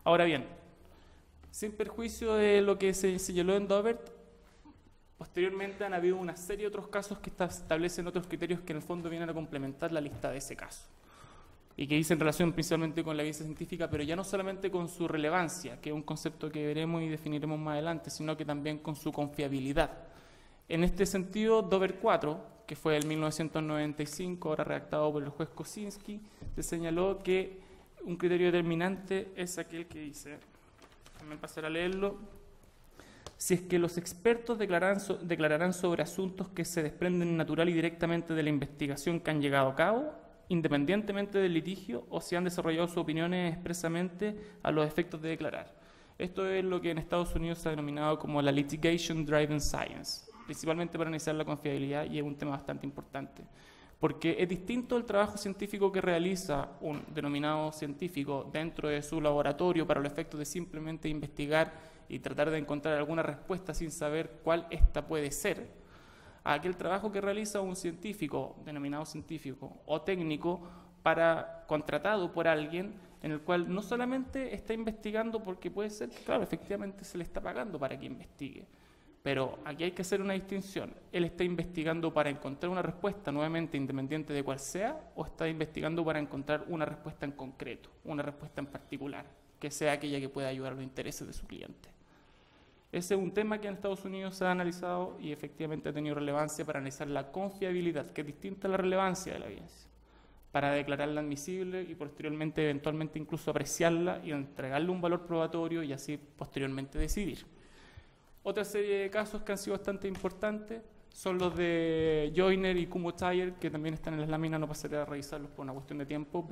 Ahora bien, sin perjuicio de lo que se señaló en Daubert, posteriormente han habido una serie de otros casos que establecen otros criterios que en el fondo vienen a complementar la lista de ese caso y que dicen relación principalmente con la evidencia científica, pero ya no solamente con su relevancia, que es un concepto que veremos y definiremos más adelante, sino que también con su confiabilidad. En este sentido, Daubert 4, que fue el 1995, ahora redactado por el juez Kosinski, se señaló que un criterio determinante es aquel que dice, déjame pasar a leerlo, si es que los expertos declararán sobre asuntos que se desprenden natural y directamente de la investigación que han llegado a cabo, independientemente del litigio, o si han desarrollado sus opiniones expresamente a los efectos de declarar. Esto es lo que en Estados Unidos se ha denominado como la litigation driven science, principalmente para analizar la confiabilidad, y es un tema bastante importante, porque es distinto el trabajo científico que realiza un denominado científico dentro de su laboratorio para los efectos de simplemente investigar y tratar de encontrar alguna respuesta sin saber cuál ésta puede ser, a aquel trabajo que realiza un científico, denominado científico o técnico, contratado por alguien, en el cual no solamente está investigando porque puede ser, claro, efectivamente se le está pagando para que investigue, pero aquí hay que hacer una distinción. ¿Él está investigando para encontrar una respuesta, nuevamente independiente de cuál sea, o está investigando para encontrar una respuesta en concreto, una respuesta en particular, que sea aquella que pueda ayudar a los intereses de su cliente? Ese es un tema que en Estados Unidos se ha analizado y efectivamente ha tenido relevancia para analizar la confiabilidad, que es distinta a la relevancia de la evidencia, para declararla admisible y posteriormente, eventualmente, incluso apreciarla y entregarle un valor probatorio y así posteriormente decidir. Otra serie de casos que han sido bastante importantes son los de Joyner y Kumho-Tyer, que también están en las láminas, no pasaré a revisarlos por una cuestión de tiempo,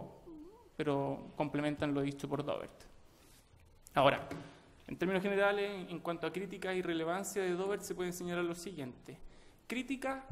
pero complementan lo dicho por Daubert. Ahora, en términos generales, en cuanto a crítica y relevancia de Daubert, se puede señalar lo siguiente. Crítica,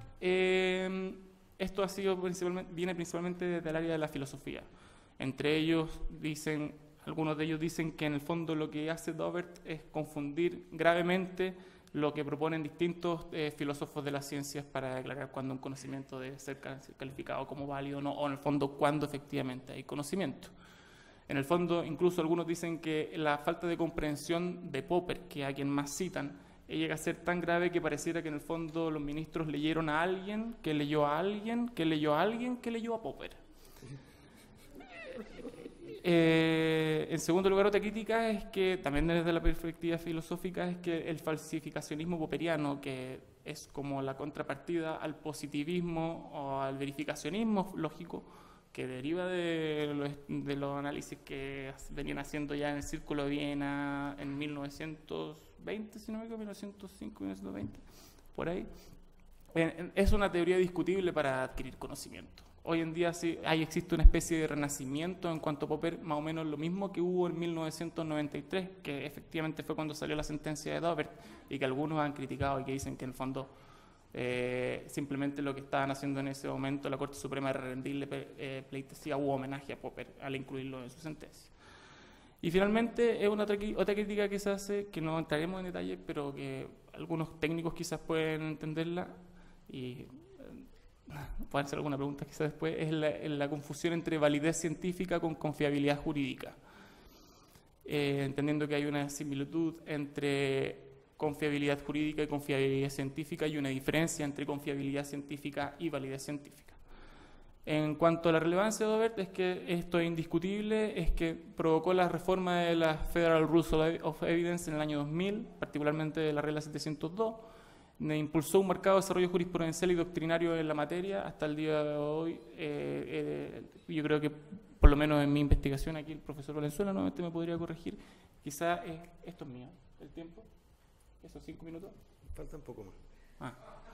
esto viene principalmente desde el área de la filosofía. Entre ellos algunos de ellos dicen que en el fondo lo que hace Daubert es confundir gravemente lo que proponen distintos filósofos de las ciencias para declarar cuándo un conocimiento debe ser calificado como válido o no, o en el fondo cuándo efectivamente hay conocimiento. En el fondo, incluso algunos dicen que la falta de comprensión de Popper, que a quien más citan, llega a ser tan grave que pareciera que en el fondo los ministros leyeron a alguien, que leyó a alguien, que leyó a alguien, que leyó a Popper. En segundo lugar, otra crítica es que, también desde la perspectiva filosófica, es que el falsificacionismo popperiano, que es como la contrapartida al positivismo o al verificacionismo lógico, que deriva de los análisis que venían haciendo ya en el Círculo de Viena en 1920, si no me equivoco, 1905, 1920, por ahí. Es una teoría discutible para adquirir conocimiento. Hoy en día sí existe una especie de renacimiento en cuanto a Popper, más o menos lo mismo que hubo en 1993, que efectivamente fue cuando salió la sentencia de Daubert, y que algunos han criticado y que dicen que en el fondo simplemente lo que estaban haciendo en ese momento la Corte Suprema era rendirle pleitesía u homenaje a Popper al incluirlo en su sentencia. Y finalmente es otra crítica que se hace, que no entraremos en detalle, pero que algunos técnicos quizás pueden entenderla y pueden hacer alguna pregunta quizás después, es la confusión entre validez científica con confiabilidad jurídica, entendiendo que hay una similitud entre confiabilidad jurídica y confiabilidad científica, y una diferencia entre confiabilidad científica y validez científica. En cuanto a la relevancia de Daubert, es que esto es indiscutible, es que provocó la reforma de la Federal Rules of Evidence en el año 2000, particularmente de la regla 702, impulsó un marcado desarrollo jurisprudencial y doctrinario en la materia. Hasta el día de hoy, yo creo que, por lo menos en mi investigación, aquí el profesor Valenzuela nuevamente me podría corregir, quizás esto es mío, el tiempo. ¿Esos 5 minutos? Falta un poco más.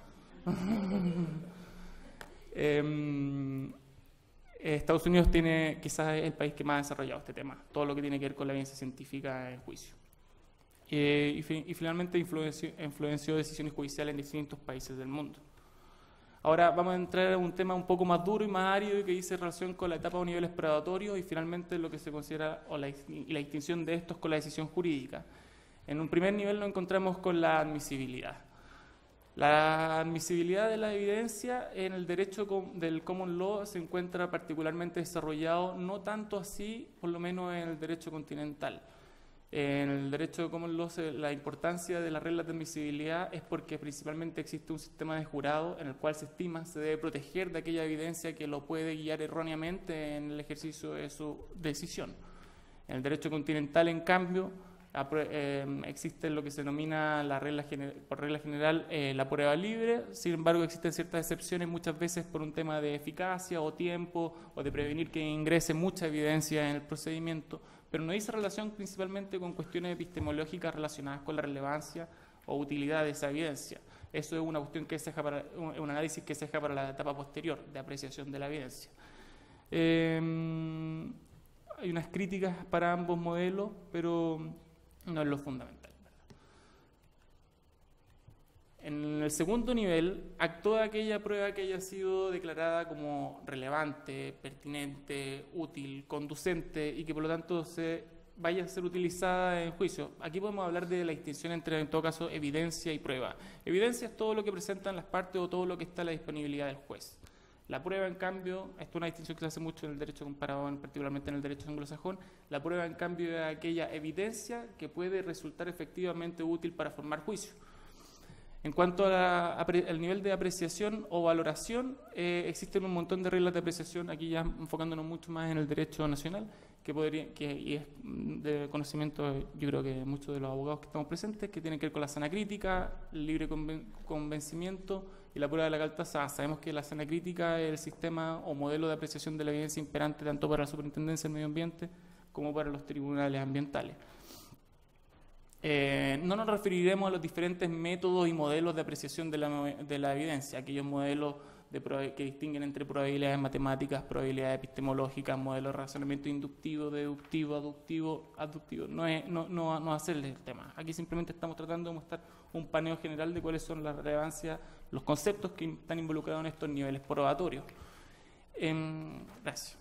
Estados Unidos quizás es el país que más ha desarrollado este tema, todo lo que tiene que ver con la evidencia científica en juicio. Y finalmente influenció decisiones judiciales en distintos países del mundo. Ahora vamos a entrar en un tema un poco más duro y más árido, que dice relación con la etapa o niveles predatorios y finalmente lo que se considera y la distinción de estos con la decisión jurídica. En un primer nivel nos encontramos con la admisibilidad. La admisibilidad de la evidencia en el derecho del common law se encuentra particularmente desarrollado, no tanto así, por lo menos en el derecho continental. En el derecho common law la importancia de las reglas de admisibilidad es porque principalmente existe un sistema de jurado en el cual se estima se debe proteger de aquella evidencia que lo puede guiar erróneamente en el ejercicio de su decisión. En el derecho continental, en cambio, existe lo que se denomina por regla general la prueba libre. Sin embargo, existen ciertas excepciones, muchas veces por un tema de eficacia o tiempo o de prevenir que ingrese mucha evidencia en el procedimiento, pero no dice relación principalmente con cuestiones epistemológicas relacionadas con la relevancia o utilidad de esa evidencia. Eso es una cuestión que se deja para un análisis que se deja para la etapa posterior de apreciación de la evidencia. Hay unas críticas para ambos modelos, pero no es lo fundamental. En el segundo nivel, toda aquella prueba que haya sido declarada como relevante, pertinente, útil, conducente y que por lo tanto vaya a ser utilizada en juicio. Aquí podemos hablar de la distinción entre, en todo caso, evidencia y prueba. Evidencia es todo lo que presentan las partes o todo lo que está a la disponibilidad del juez. La prueba, en cambio, esto es una distinción que se hace mucho en el derecho comparado, particularmente en el derecho anglosajón. La prueba, en cambio, es aquella evidencia que puede resultar efectivamente útil para formar juicio. En cuanto al nivel de apreciación o valoración, existen un montón de reglas de apreciación, aquí ya enfocándonos mucho más en el derecho nacional, y es de conocimiento, yo creo que muchos de los abogados que estamos presentes, que tienen que ver con la sana crítica, el libre convencimiento y la prueba de la lealtad. Sabemos que la sana crítica es el sistema o modelo de apreciación de la evidencia imperante tanto para la Superintendencia del Medio Ambiente como para los tribunales ambientales. No nos referiremos a los diferentes métodos y modelos de apreciación de la evidencia, aquellos modelos que distinguen entre probabilidades matemáticas, probabilidades epistemológicas, modelos de razonamiento inductivo, deductivo, aductivo. No hacerles el tema. Aquí simplemente estamos tratando de mostrar un paneo general de cuáles son las relevancias, los conceptos que están involucrados en estos niveles probatorios. Gracias.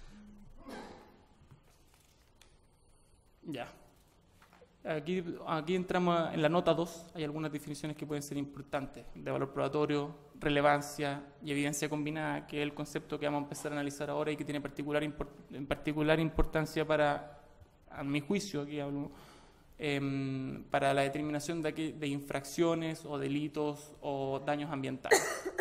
Ya. Aquí entramos en la nota 2, hay algunas definiciones que pueden ser importantes, de valor probatorio, relevancia y evidencia combinada, que es el concepto que vamos a empezar a analizar ahora y que tiene particular importancia para, a mi juicio, aquí hablo, para la determinación de infracciones o delitos o daños ambientales.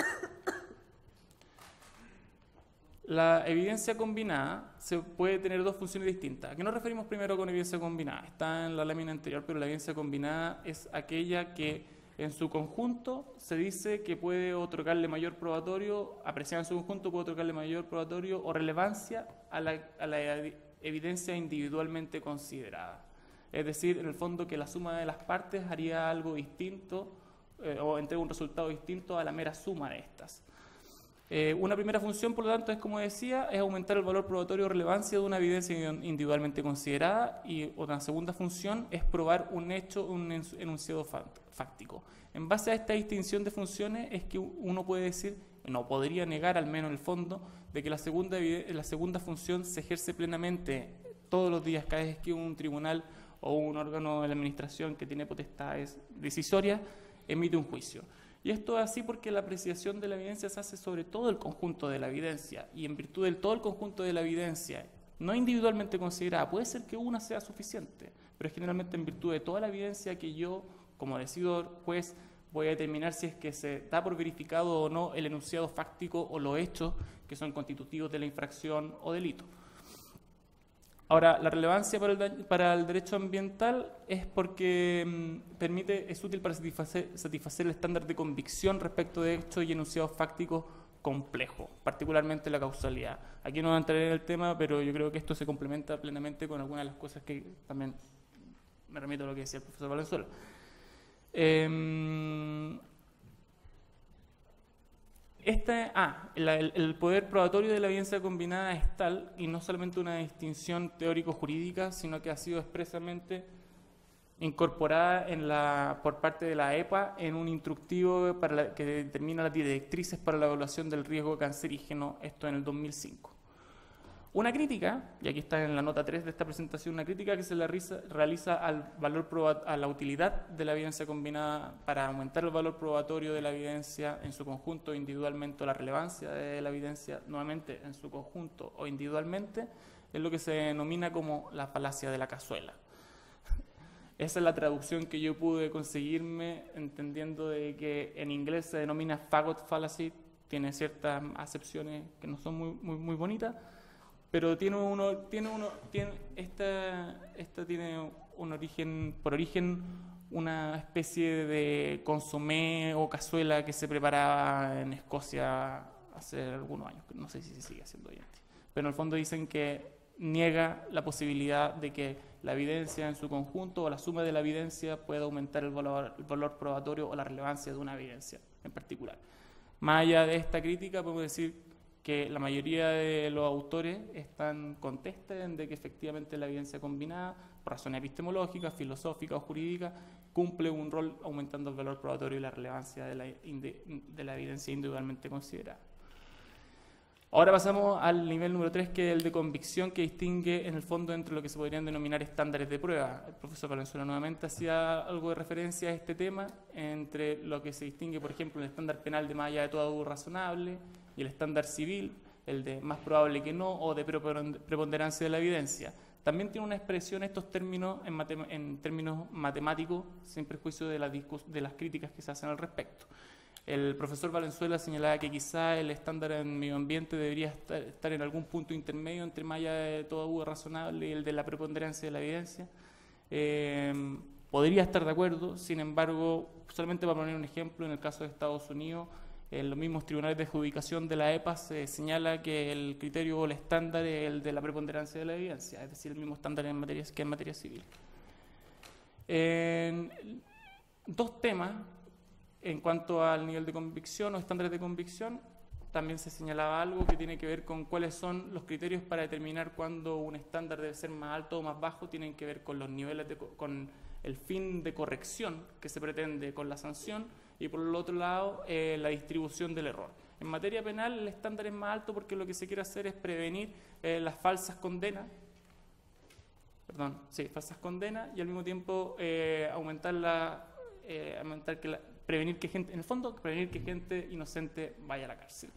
La evidencia combinada se puede tener dos funciones distintas. ¿A qué nos referimos primero con evidencia combinada? Está en la lámina anterior, pero la evidencia combinada es aquella que en su conjunto se dice que puede otorgarle mayor probatorio, apreciada en su conjunto puede otorgarle mayor probatorio o relevancia a la evidencia individualmente considerada. Es decir, en el fondo que la suma de las partes haría algo distinto o entrega un resultado distinto a la mera suma de estas. Una primera función, por lo tanto, es, como decía, es aumentar el valor probatorio o relevancia de una evidencia individualmente considerada, y una segunda función es probar un hecho, un enunciado fáctico. En base a esta distinción de funciones es que uno puede decir, no podría negar al menos en el fondo, de que la segunda función se ejerce plenamente todos los días, cada vez que un tribunal o un órgano de la administración que tiene potestades decisorias emite un juicio. Y esto es así porque la apreciación de la evidencia se hace sobre todo el conjunto de la evidencia, y en virtud del todo el conjunto de la evidencia, no individualmente considerada, puede ser que una sea suficiente, pero es generalmente en virtud de toda la evidencia que yo, como decidor, juez, voy a determinar si es que se da por verificado o no el enunciado fáctico o los hechos que son constitutivos de la infracción o delito. Ahora, la relevancia para el derecho ambiental es porque es útil para satisfacer el estándar de convicción respecto de hechos y enunciados fácticos complejos, particularmente la causalidad. Aquí no voy a entrar en el tema, pero yo creo que esto se complementa plenamente con algunas de las cosas que también me remito a lo que decía el profesor Valenzuela. El poder probatorio de la evidencia combinada es tal, y no solamente una distinción teórico-jurídica, sino que ha sido expresamente incorporada por parte de la EPA en un instructivo que determina las directrices para la evaluación del riesgo cancerígeno, esto en el 2005. Una crítica, y aquí está en la nota 3 de esta presentación, una crítica que se realiza a la utilidad de la evidencia combinada para aumentar el valor probatorio de la evidencia en su conjunto, individualmente, o la relevancia de la evidencia, nuevamente, en su conjunto o individualmente, es lo que se denomina como la falacia de la cazuela. Esa es la traducción que yo pude conseguirme, entendiendo de que en inglés se denomina fagot fallacy, tiene ciertas acepciones que no son muy bonitas, pero tiene un origen, una especie de consomé o cazuela que se preparaba en Escocia hace algunos años, no sé si se sigue haciendo hoy en día. Pero en el fondo dicen que niega la posibilidad de que la evidencia en su conjunto o la suma de la evidencia pueda aumentar el valor probatorio o la relevancia de una evidencia en particular. Más allá de esta crítica, podemos decir que la mayoría de los autores contestan de que efectivamente la evidencia combinada, por razones epistemológicas, filosóficas o jurídicas, cumple un rol aumentando el valor probatorio y la relevancia de la evidencia individualmente considerada. Ahora pasamos al nivel número 3, que es el de convicción, que distingue en el fondo entre lo que se podrían denominar estándares de prueba. El profesor Valenzuela nuevamente hacía algo de referencia a este tema, entre lo que se distingue, por ejemplo, el estándar penal de más allá de toda duda razonable y el estándar civil, el de más probable que no o de preponderancia de la evidencia. También tiene una expresión estos términos en términos matemáticos, sin prejuicio de las críticas que se hacen al respecto. El profesor Valenzuela señalaba que quizá el estándar en medio ambiente debería estar en algún punto intermedio entre más allá de toda duda razonable y el de la preponderancia de la evidencia. Podría estar de acuerdo, sin embargo, solamente para poner un ejemplo, en el caso de Estados Unidos, en los mismos tribunales de adjudicación de la EPA se señala que el criterio o el estándar es el de la preponderancia de la evidencia, es decir, el mismo estándar que en materia civil. Dos temas. En cuanto al nivel de convicción o estándares de convicción, también se señalaba algo que tiene que ver con cuáles son los criterios para determinar cuándo un estándar debe ser más alto o más bajo. Tienen que ver con los niveles con el fin de corrección que se pretende con la sanción y, por el otro lado, la distribución del error. En materia penal, el estándar es más alto porque lo que se quiere hacer es prevenir las falsas condenas, y al mismo tiempo prevenir que gente inocente vaya a la cárcel.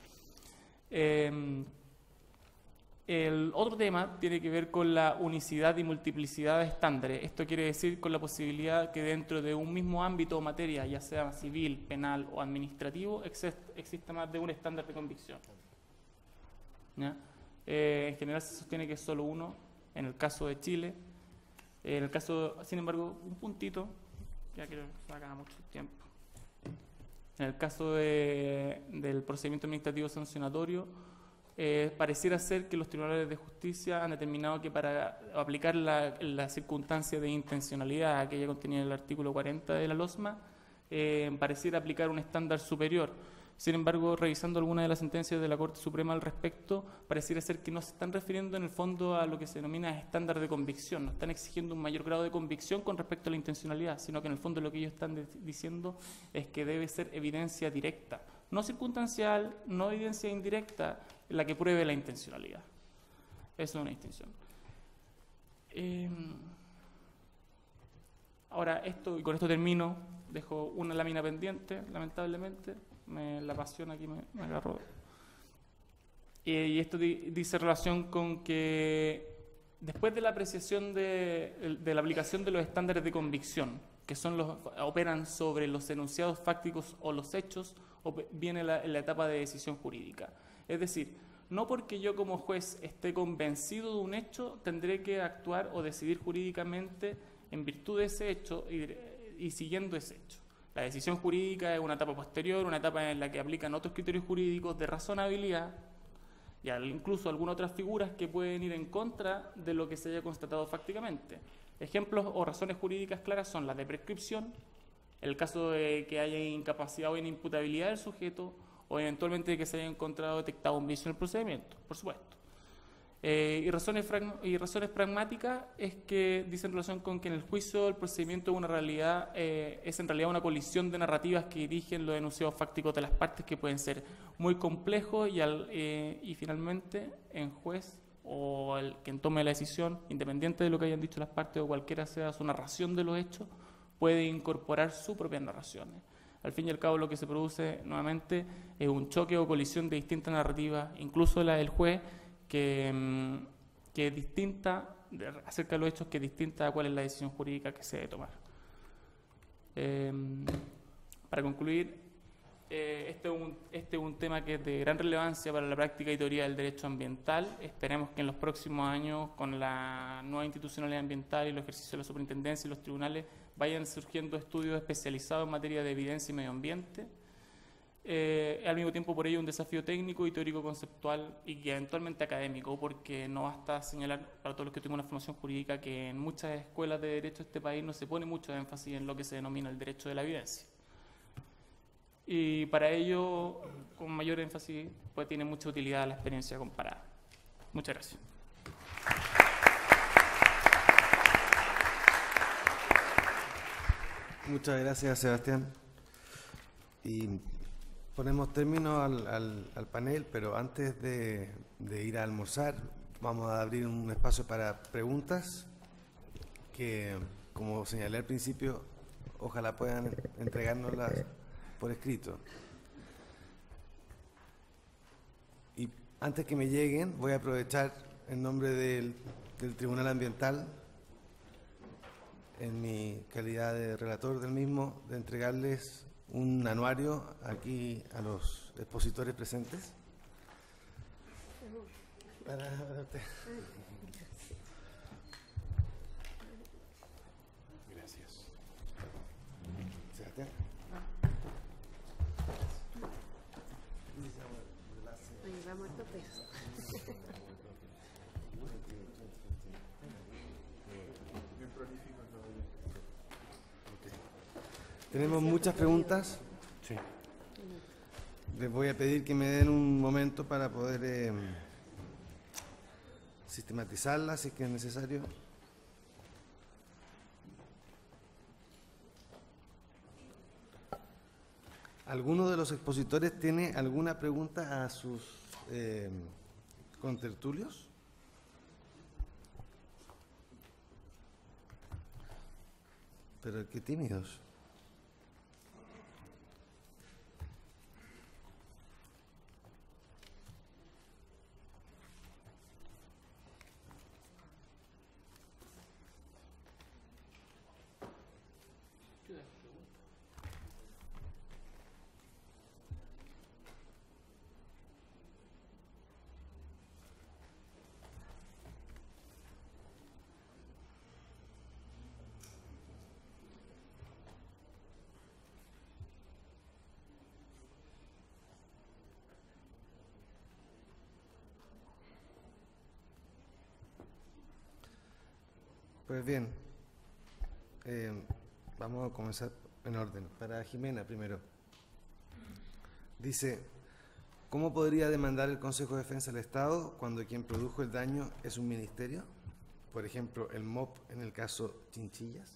El otro tema tiene que ver con la unicidad y multiplicidad de estándares. Esto quiere decir con la posibilidad que dentro de un mismo ámbito o materia, ya sea civil, penal o administrativo, exista más de un estándar de convicción. ¿Ya? En general se sostiene que es solo uno, en el caso de Chile. En el caso, sin embargo, un puntito, ya que saca mucho tiempo. En el caso del procedimiento administrativo sancionatorio, pareciera ser que los tribunales de justicia han determinado que para aplicar la circunstancia de intencionalidad, aquella contenida en el artículo 40 de la LOSMA, pareciera aplicar un estándar superior. Sin embargo, revisando algunas de las sentencias de la Corte Suprema al respecto, pareciera ser que no se están refiriendo en el fondo a lo que se denomina estándar de convicción, no están exigiendo un mayor grado de convicción con respecto a la intencionalidad, sino que en el fondo lo que ellos están diciendo es que debe ser evidencia directa, no circunstancial, no evidencia indirecta, la que pruebe la intencionalidad. Eso es una distinción. Ahora, y con esto termino, dejo una lámina pendiente, lamentablemente. La pasión aquí me agarró. Y esto dice relación con que después de la apreciación de la aplicación de los estándares de convicción, que operan sobre los enunciados fácticos o los hechos, viene la etapa de decisión jurídica. Es decir, no porque yo como juez esté convencido de un hecho, tendré que actuar o decidir jurídicamente en virtud de ese hecho y siguiendo ese hecho. La decisión jurídica es una etapa posterior, una etapa en la que aplican otros criterios jurídicos de razonabilidad y incluso algunas otras figuras que pueden ir en contra de lo que se haya constatado fácticamente. Ejemplos o razones jurídicas claras son las de prescripción, el caso de que haya incapacidad o inimputabilidad del sujeto o eventualmente de que se haya encontrado detectado un vicio en el procedimiento, por supuesto. Y razones pragmáticas es que dicen relación con que en el juicio el procedimiento es en realidad una colisión de narrativas que dirigen los enunciados fácticos de las partes, que pueden ser muy complejos y finalmente en juez o quien tome la decisión, independiente de lo que hayan dicho las partes o cualquiera sea su narración de los hechos, puede incorporar sus propias narraciones. Al fin y al cabo lo que se produce nuevamente es un choque o colisión de distintas narrativas, incluso la del juez, que es distinta acerca de los hechos, que es distinta a cuál es la decisión jurídica que se debe tomar. Para concluir, este es un tema que es de gran relevancia para la práctica y teoría del derecho ambiental. Esperemos que en los próximos años, con la nueva institucionalidad ambiental y los ejercicios de la superintendencia y los tribunales, vayan surgiendo estudios especializados en materia de evidencia y medio ambiente. Al mismo tiempo, por ello, un desafío técnico y teórico-conceptual y eventualmente académico, porque no basta señalar para todos los que tengan una formación jurídica que en muchas escuelas de derecho de este país no se pone mucho énfasis en lo que se denomina el derecho de la evidencia. Y para ello, con mayor énfasis, pues tiene mucha utilidad la experiencia comparada. Muchas gracias. Muchas gracias, Sebastián. Y ponemos término al panel, pero antes de ir a almorzar, vamos a abrir un espacio para preguntas que, como señalé al principio, ojalá puedan entregárnoslas por escrito. Y antes que me lleguen, voy a aprovechar en nombre del Tribunal Ambiental, en mi calidad de relator del mismo, de entregarles un anuario aquí a los expositores presentes. Para usted. Gracias. Sebastián. Vamos a tope. Tenemos muchas preguntas. Sí. Les voy a pedir que me den un momento para poder sistematizarlas, si es que es necesario. ¿Alguno de los expositores tiene alguna pregunta a sus contertulios? Pero qué tímidos. Pues bien, vamos a comenzar en orden. Para Jimena primero. Dice, ¿cómo podría demandar el Consejo de Defensa del Estado cuando quien produjo el daño es un ministerio? Por ejemplo, el MOP en el caso Chinchillas.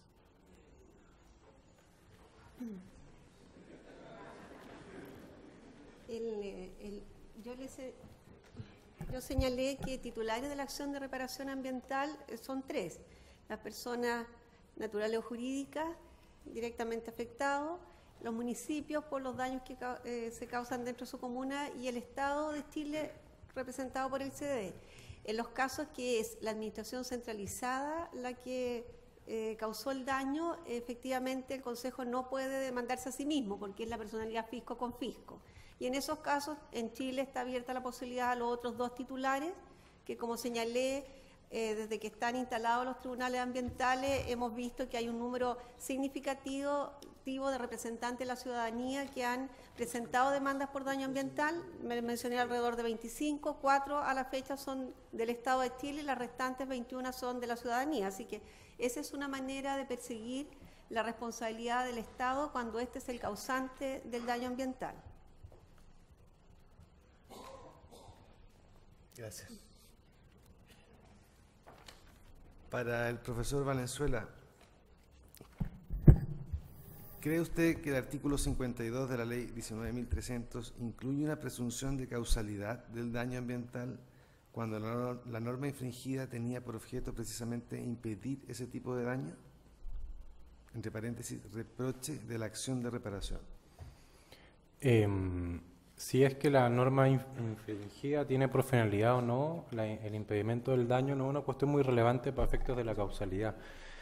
Yo señalé que titulares de la acción de reparación ambiental son 3. Las personas naturales o jurídicas directamente afectados, los municipios por los daños que se causan dentro de su comuna y el Estado de Chile representado por el CDE. En los casos que es la administración centralizada la que causó el daño, efectivamente el Consejo no puede demandarse a sí mismo porque es la personalidad fisco con fisco. Y en esos casos en Chile está abierta la posibilidad a los otros 2 titulares que, como señalé, desde que están instalados los tribunales ambientales hemos visto que hay un número significativo de representantes de la ciudadanía que han presentado demandas por daño ambiental. Me mencioné alrededor de 25, 4 a la fecha son del Estado de Chile y las restantes 21 son de la ciudadanía. Así que esa es una manera de perseguir la responsabilidad del Estado cuando este es el causante del daño ambiental. Gracias. Para el profesor Valenzuela, ¿cree usted que el artículo 52 de la ley 19.300 incluye una presunción de causalidad del daño ambiental cuando la norma infringida tenía por objeto precisamente impedir ese tipo de daño? Entre paréntesis, reproche de la acción de reparación. Si es que la norma infringida tiene por finalidad o no, el impedimento del daño no es una cuestión muy relevante para efectos de la causalidad.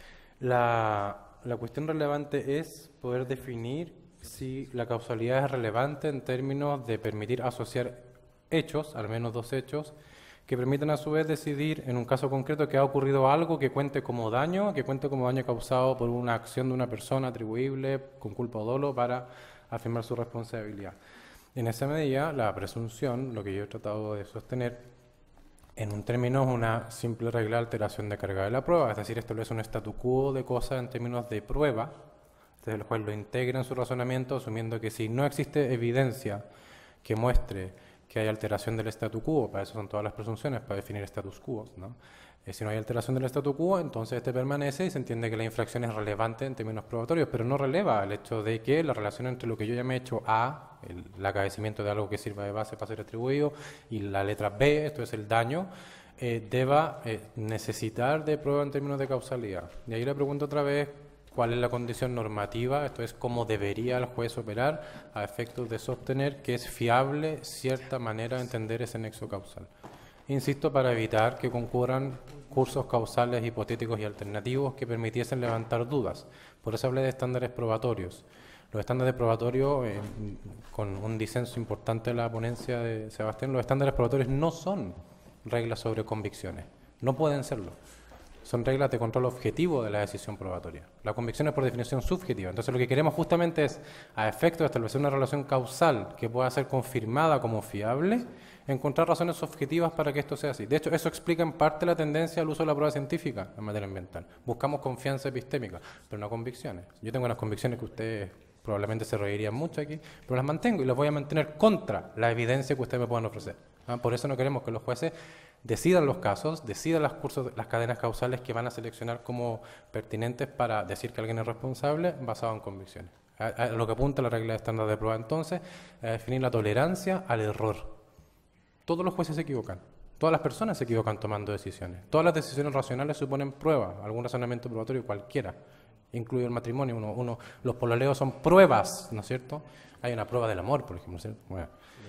La cuestión relevante es poder definir si la causalidad es relevante en términos de permitir asociar hechos, al menos dos hechos, que permitan a su vez decidir en un caso concreto que ha ocurrido algo que cuente como daño causado por una acción de una persona atribuible con culpa o dolo para afirmar su responsabilidad. En esa medida, la presunción, lo que yo he tratado de sostener, en un término es una simple regla de alteración de carga de la prueba, es decir, establece un statu quo de cosas en términos de prueba, desde el cual lo integra en su razonamiento, asumiendo que si no existe evidencia que muestre que hay alteración del statu quo, para eso son todas las presunciones, para definir status quo, ¿no? Si no hay alteración del statu quo, entonces este permanece y se entiende que la infracción es relevante en términos probatorios, pero no releva el hecho de que la relación entre lo que yo ya me he hecho A, el acabecimiento de algo que sirva de base para ser atribuido, y la letra B, esto es el daño, deba necesitar de prueba en términos de causalidad. Y ahí le pregunto otra vez, ¿cuál es la condición normativa? Esto es cómo debería el juez operar a efectos de sostener que es fiable cierta manera de entender ese nexo causal. Insisto, para evitar que concurran cursos causales hipotéticos y alternativos que permitiesen levantar dudas. Por eso hablé de estándares probatorios. Los estándares probatorios, con un disenso importante de la ponencia de Sebastián, los estándares probatorios no son reglas sobre convicciones, no pueden serlo. Son reglas de control objetivo de la decisión probatoria. La convicción es por definición subjetiva. Entonces lo que queremos justamente es, a efecto de establecer una relación causal que pueda ser confirmada como fiable, encontrar razones objetivas para que esto sea así. De hecho, eso explica en parte la tendencia al uso de la prueba científica en materia ambiental. Buscamos confianza epistémica, pero no convicciones. Yo tengo unas convicciones que ustedes probablemente se reirían mucho aquí, pero las mantengo y las voy a mantener contra la evidencia que ustedes me puedan ofrecer. Por eso no queremos que los jueces decidan los casos, decidan las cadenas causales que van a seleccionar como pertinentes para decir que alguien es responsable basado en convicciones. A lo que apunta la regla de estándar de prueba entonces, a definir la tolerancia al error. Todos los jueces se equivocan, todas las personas se equivocan tomando decisiones. Todas las decisiones racionales suponen prueba, algún razonamiento probatorio cualquiera, incluido el matrimonio. Los pololeos son pruebas, ¿no es cierto? Hay una prueba del amor, por ejemplo, ¿cierto? Bueno,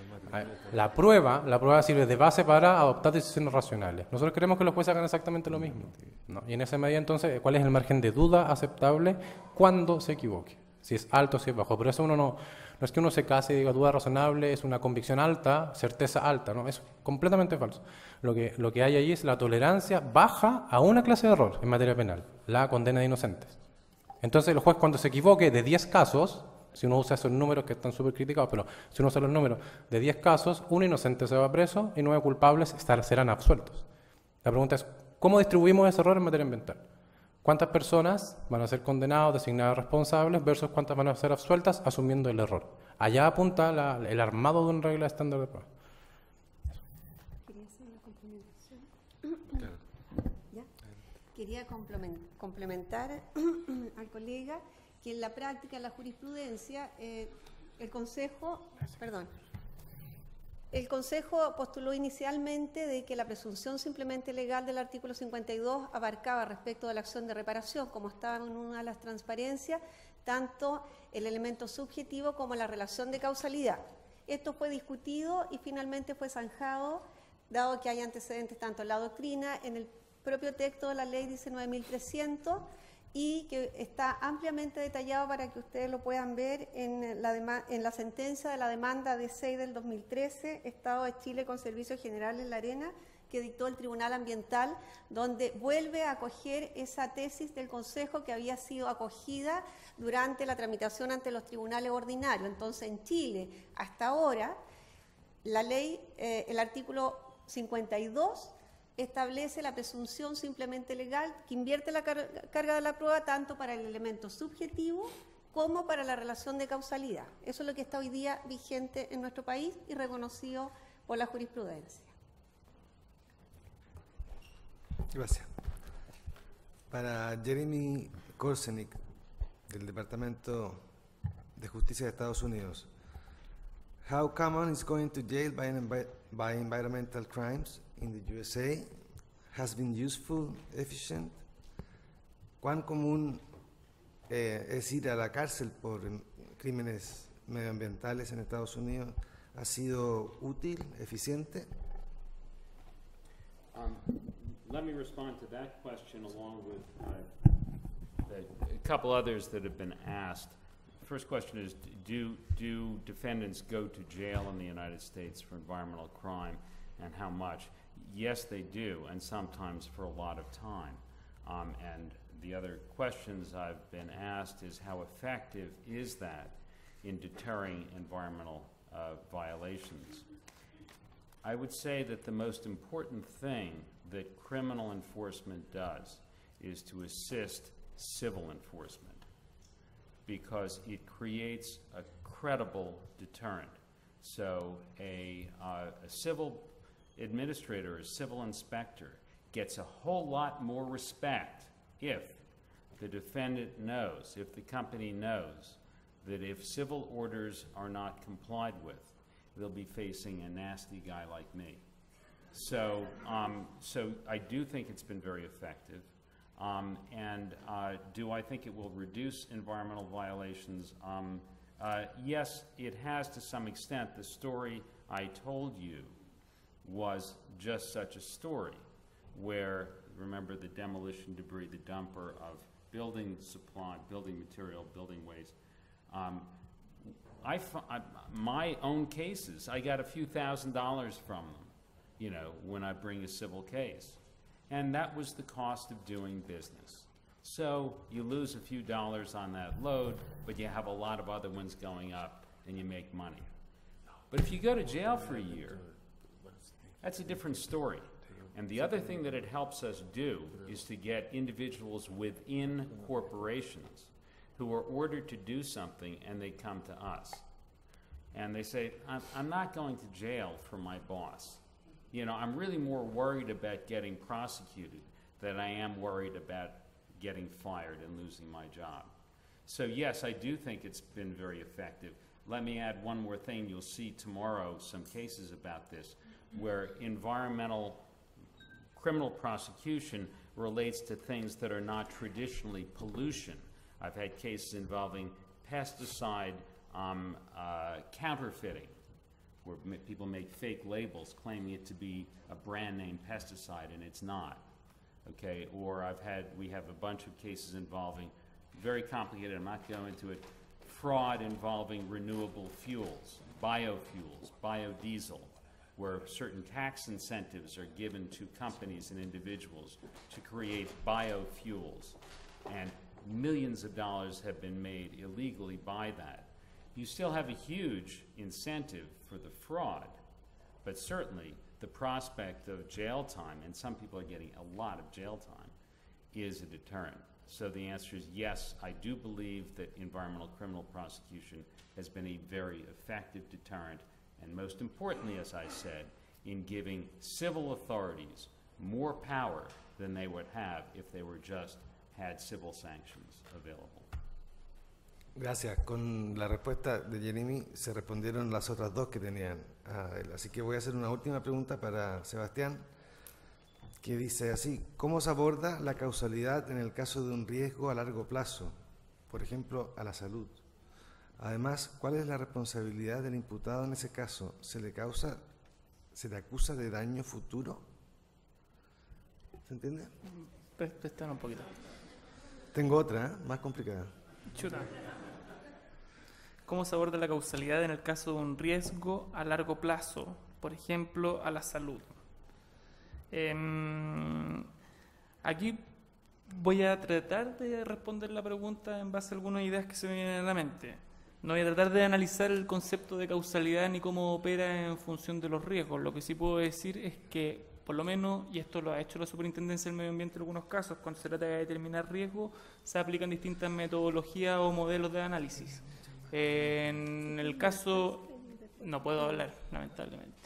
la prueba sirve de base para adoptar decisiones racionales. Nosotros queremos que los jueces hagan exactamente lo mismo, ¿no? Y en esa medida, entonces, ¿cuál es el margen de duda aceptable cuando se equivoque? Si es alto o si es bajo. Por eso no es que uno se case y diga duda razonable, es una convicción alta, certeza alta, ¿no? Es completamente falso. Lo que hay allí es la tolerancia baja a una clase de error en materia penal, la condena de inocentes. Entonces el juez, cuando se equivoque de 10 casos, si uno usa esos números que están súper criticados, pero si uno usa los números de 10 casos, un inocente se va preso y 9 culpables serán absueltos. La pregunta es, ¿cómo distribuimos ese error en materia ambiental? ¿Cuántas personas van a ser condenadas, designadas responsables, versus cuántas van a ser absueltas asumiendo el error? Allá apunta el armado de una regla estándar de prueba. ¿Quería hacer una complementación? ¿Ya? Quería complementar al colega que en la práctica, en la jurisprudencia, el Consejo postuló inicialmente de que la presunción simplemente legal del artículo 52 abarcaba respecto de la acción de reparación, como estaba en una de las transparencias, tanto el elemento subjetivo como la relación de causalidad. Esto fue discutido y finalmente fue zanjado, dado que hay antecedentes tanto en la doctrina, en el propio texto de la ley 19.300, y que está ampliamente detallado para que ustedes lo puedan ver en la sentencia de la demanda de 6 del 2013, Estado de Chile con Servicios Generales en La Arena, que dictó el Tribunal Ambiental, donde vuelve a acoger esa tesis del Consejo que había sido acogida durante la tramitación ante los tribunales ordinarios. Entonces, en Chile, hasta ahora, la ley, el artículo 52, establece la presunción simplemente legal que invierte la carga de la prueba tanto para el elemento subjetivo como para la relación de causalidad. Eso es lo que está hoy día vigente en nuestro país y reconocido por la jurisprudencia. Gracias. Para Jeremy Korsenik, del Departamento de Justicia de Estados Unidos, how common is going to jail by environmental crimes? in the USA has been useful, efficient? ¿Cuán común es ir a la cárcel por crímenes medioambientales en Estados Unidos? ¿Ha sido útil, eficiente? Let me respond to that question along with a couple others that have been asked. The first question is, do defendants go to jail in the United States for environmental crime, and how much? Yes, they do, and sometimes for a lot of time. And the other questions I've been asked is, how effective is that in deterring environmental violations? I would say that the most important thing that criminal enforcement does is to assist civil enforcement, because it creates a credible deterrent. So a civil administrator, a civil inspector, gets a whole lot more respect if the defendant knows, if the company knows, that if civil orders are not complied with, they'll be facing a nasty guy like me. So I do think it's been very effective. Do I think it will reduce environmental violations? Yes, it has to some extent. The story I told you was just such a story where, remember, the demolition debris, the dumper of building supply, building material, building waste. My own cases, I got a few $1,000s from them, you know, when I bring a civil case. And that was the cost of doing business. So you lose a few dollars on that load, but you have a lot of other ones going up and you make money. But if you go to jail for a year, that's a different story. And the other thing that it helps us do is to get individuals within corporations who are ordered to do something, and they come to us. And they say, I'm not going to jail for my boss. You know, I'm really more worried about getting prosecuted than I am worried about getting fired and losing my job. So yes, I do think it's been very effective. Let me add one more thing. You'll see tomorrow some cases about this where environmental criminal prosecution relates to things that are not traditionally pollution. I've had cases involving pesticide counterfeiting, where people make fake labels claiming it to be a brand name pesticide and it's not. Okay, or we have a bunch of cases involving, very complicated, I'm not going into it, fraud involving renewable fuels, biofuels, biodiesel, where certain tax incentives are given to companies and individuals to create biofuels, and millions of dollars have been made illegally by that. You still have a huge incentive for the fraud, but certainly the prospect of jail time, and some people are getting a lot of jail time, is a deterrent. So the answer is yes, I do believe that environmental criminal prosecution has been a very effective deterrent, and most importantly, as I said, in giving civil authorities more power than they would have if they were just had civil sanctions available. Gracias. Con la respuesta de Jeremy se respondieron las otras dos que tenían a él. Así que voy a hacer una última pregunta para Sebastián, que dice así: ¿cómo se aborda la causalidad en el caso de un riesgo a largo plazo, por ejemplo, a la salud? Además, ¿cuál es la responsabilidad del imputado en ese caso? ¿Se le acusa de daño futuro? ¿Se entiende? Prestan un poquito. Tengo otra, más complicada. Chuta. ¿Cómo se aborda la causalidad en el caso de un riesgo a largo plazo, por ejemplo, a la salud? Aquí voy a tratar de responder la pregunta en base a algunas ideas que se me vienen a la mente. No voy a tratar de analizar el concepto de causalidad ni cómo opera en función de los riesgos. Lo que sí puedo decir es que, por lo menos, y esto lo ha hecho la Superintendencia del Medio Ambiente en algunos casos, cuando se trata de determinar riesgos, se aplican distintas metodologías o modelos de análisis. En el caso... No puedo hablar, lamentablemente.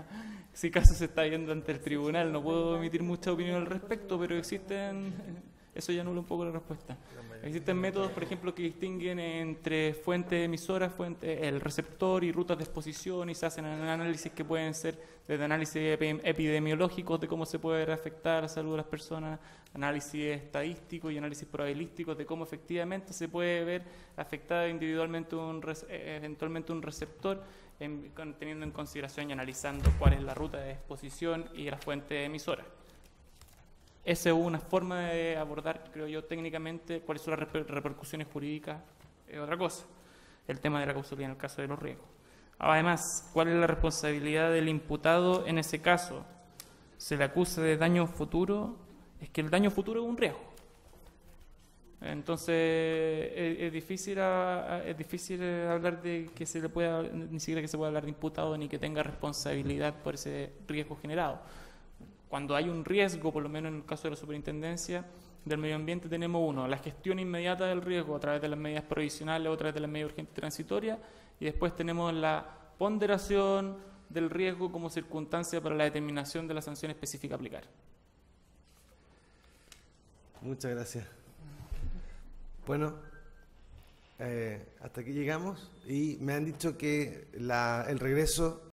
Si caso se está viendo ante el tribunal, no puedo emitir mucha opinión al respecto, pero existen Eso ya anula un poco la respuesta. Existen métodos, por ejemplo, que distinguen entre fuente emisora, el receptor y rutas de exposición, y se hacen análisis que pueden ser desde análisis epidemiológicos de cómo se puede afectar la salud de las personas, análisis estadísticos y análisis probabilísticos de cómo efectivamente se puede ver afectado individualmente eventualmente un receptor, teniendo en consideración y analizando cuál es la ruta de exposición y la fuente emisora. Esa es una forma de abordar, creo yo, técnicamente cuáles son las repercusiones jurídicas, es otra cosa. El tema de la causalidad en el caso de los riesgos. Además, ¿cuál es la responsabilidad del imputado en ese caso? ¿Se le acusa de daño futuro? Es que el daño futuro es un riesgo. Entonces, es difícil hablar de que se le pueda, ni siquiera que se pueda hablar de imputado ni que tenga responsabilidad por ese riesgo generado. Cuando hay un riesgo, por lo menos en el caso de la Superintendencia del Medio Ambiente, tenemos la gestión inmediata del riesgo a través de las medidas provisionales o a través de las medidas urgentes transitorias, y después tenemos la ponderación del riesgo como circunstancia para la determinación de la sanción específica a aplicar. Muchas gracias. Bueno, hasta aquí llegamos y me han dicho que el regreso